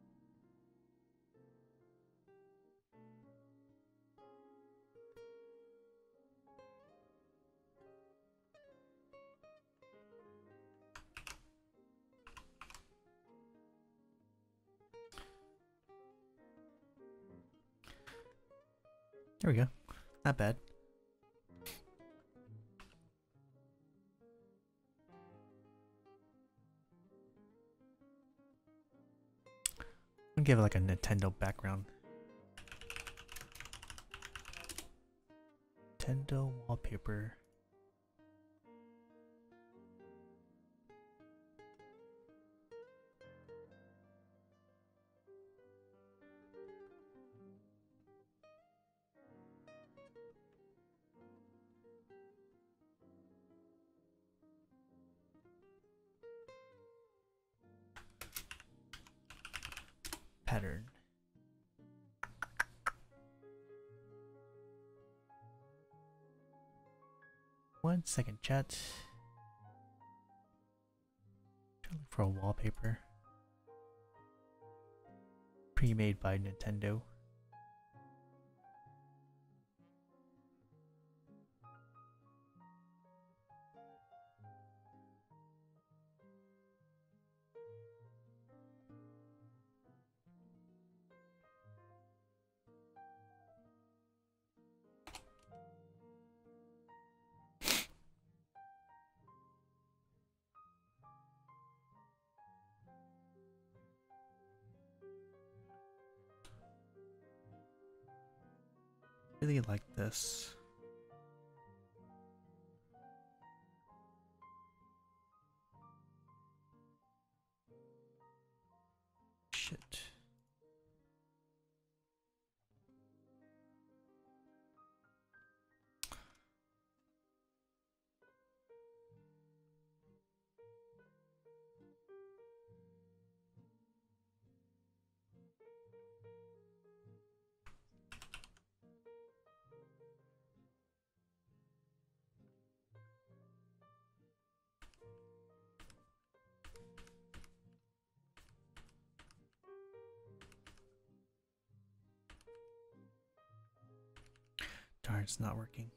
S1: There we go. Not bad. I'll give it like a Nintendo background. Nintendo wallpaper. Pattern. One second, chat. Look for a wallpaper. Pre-made by Nintendo. Really like this. Shit. Darn, it's not working.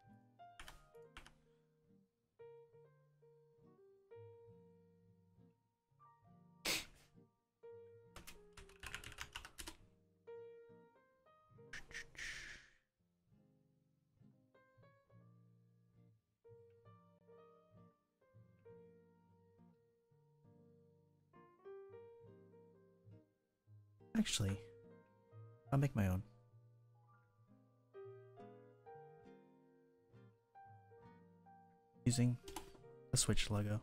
S1: Actually, I'll make my own. Using the Switch logo.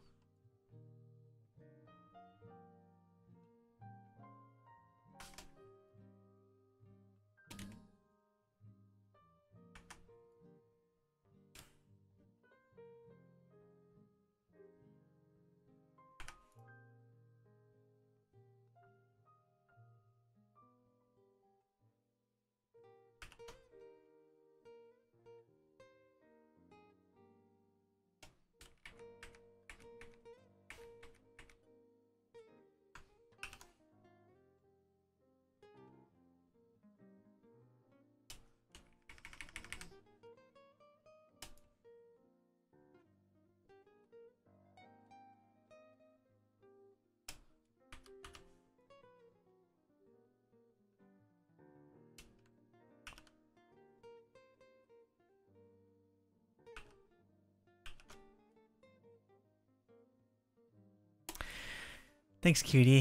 S1: Thanks, cutie.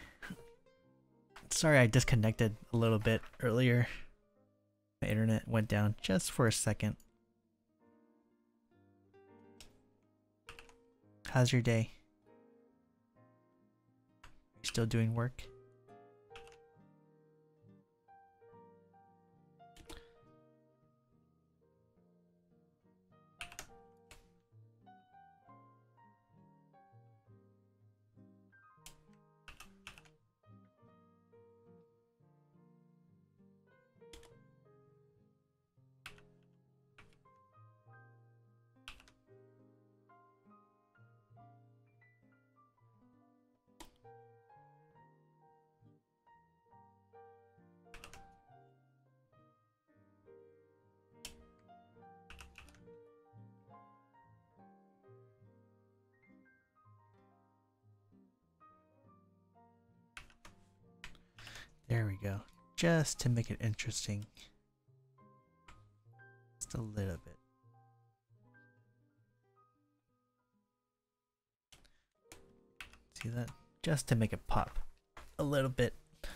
S1: Sorry I disconnected a little bit earlier. My internet went down just for a second. How's your day? You still doing work? There we go. Just to make it interesting. Just a little bit. See that? Just to make it pop a little bit.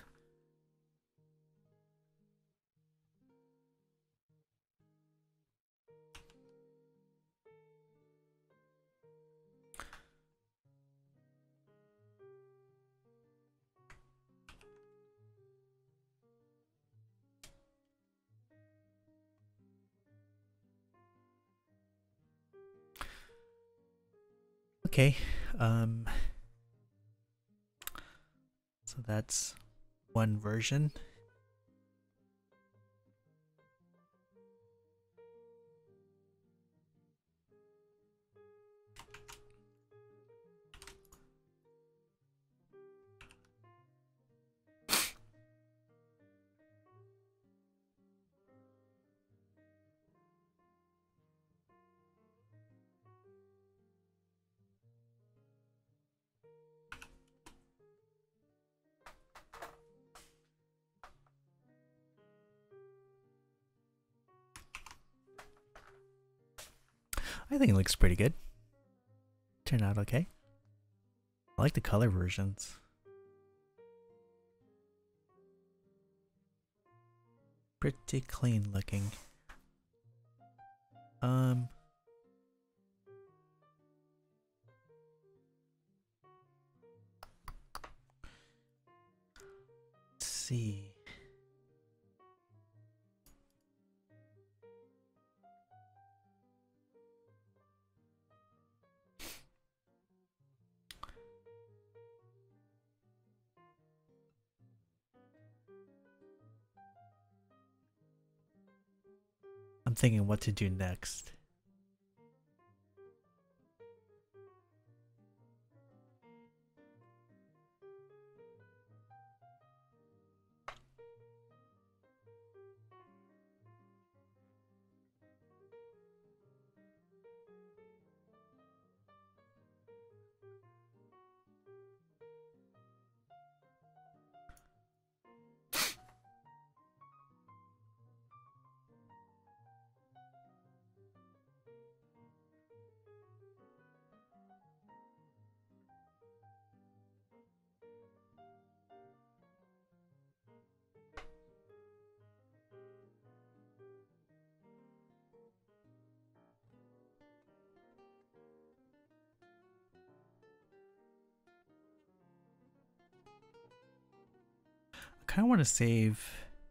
S1: Okay, um, so that's one version. I think it looks pretty good. Turned out okay. I like the color versions. Pretty clean looking. Um. Let's see. I'm thinking what to do next. I kind of want to save.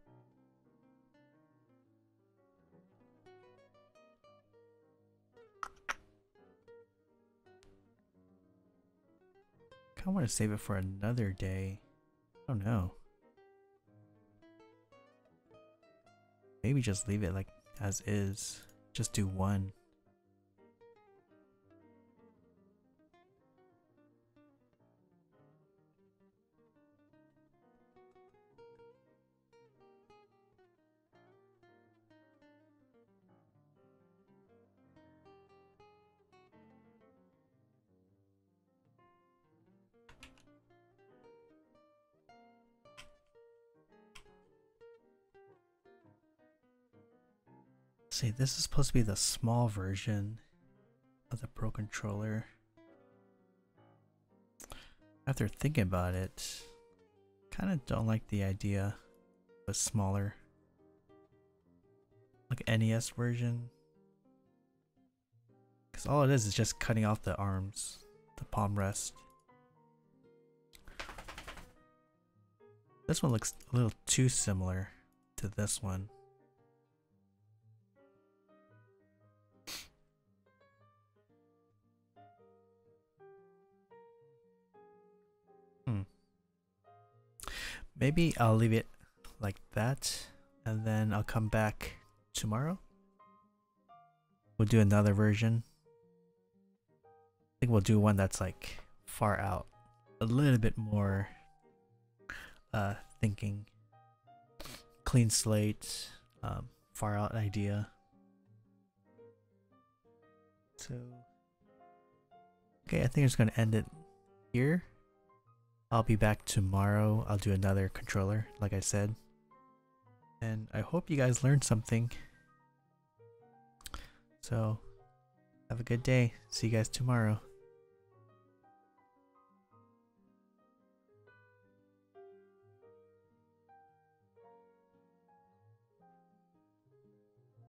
S1: I kind of want to save it for another day. I don't know. Maybe just leave it like as is. Just do one. See, this is supposed to be the small version of the Pro Controller. After thinking about it, kind of don't like the idea of a smaller, like N E S version. Because all it is is just cutting off the arms, the palm rest. This one looks a little too similar to this one. Hmm. Maybe I'll leave it like that, and then I'll come back tomorrow. We'll do another version. I think we'll do one that's like far out, a little bit more uh, thinking, clean slate, um, far out idea. So, okay, I think I'm just gonna end it here. I'll be back tomorrow. I'll do another controller, like I said. And I hope you guys learned something. So, have a good day. See you guys tomorrow.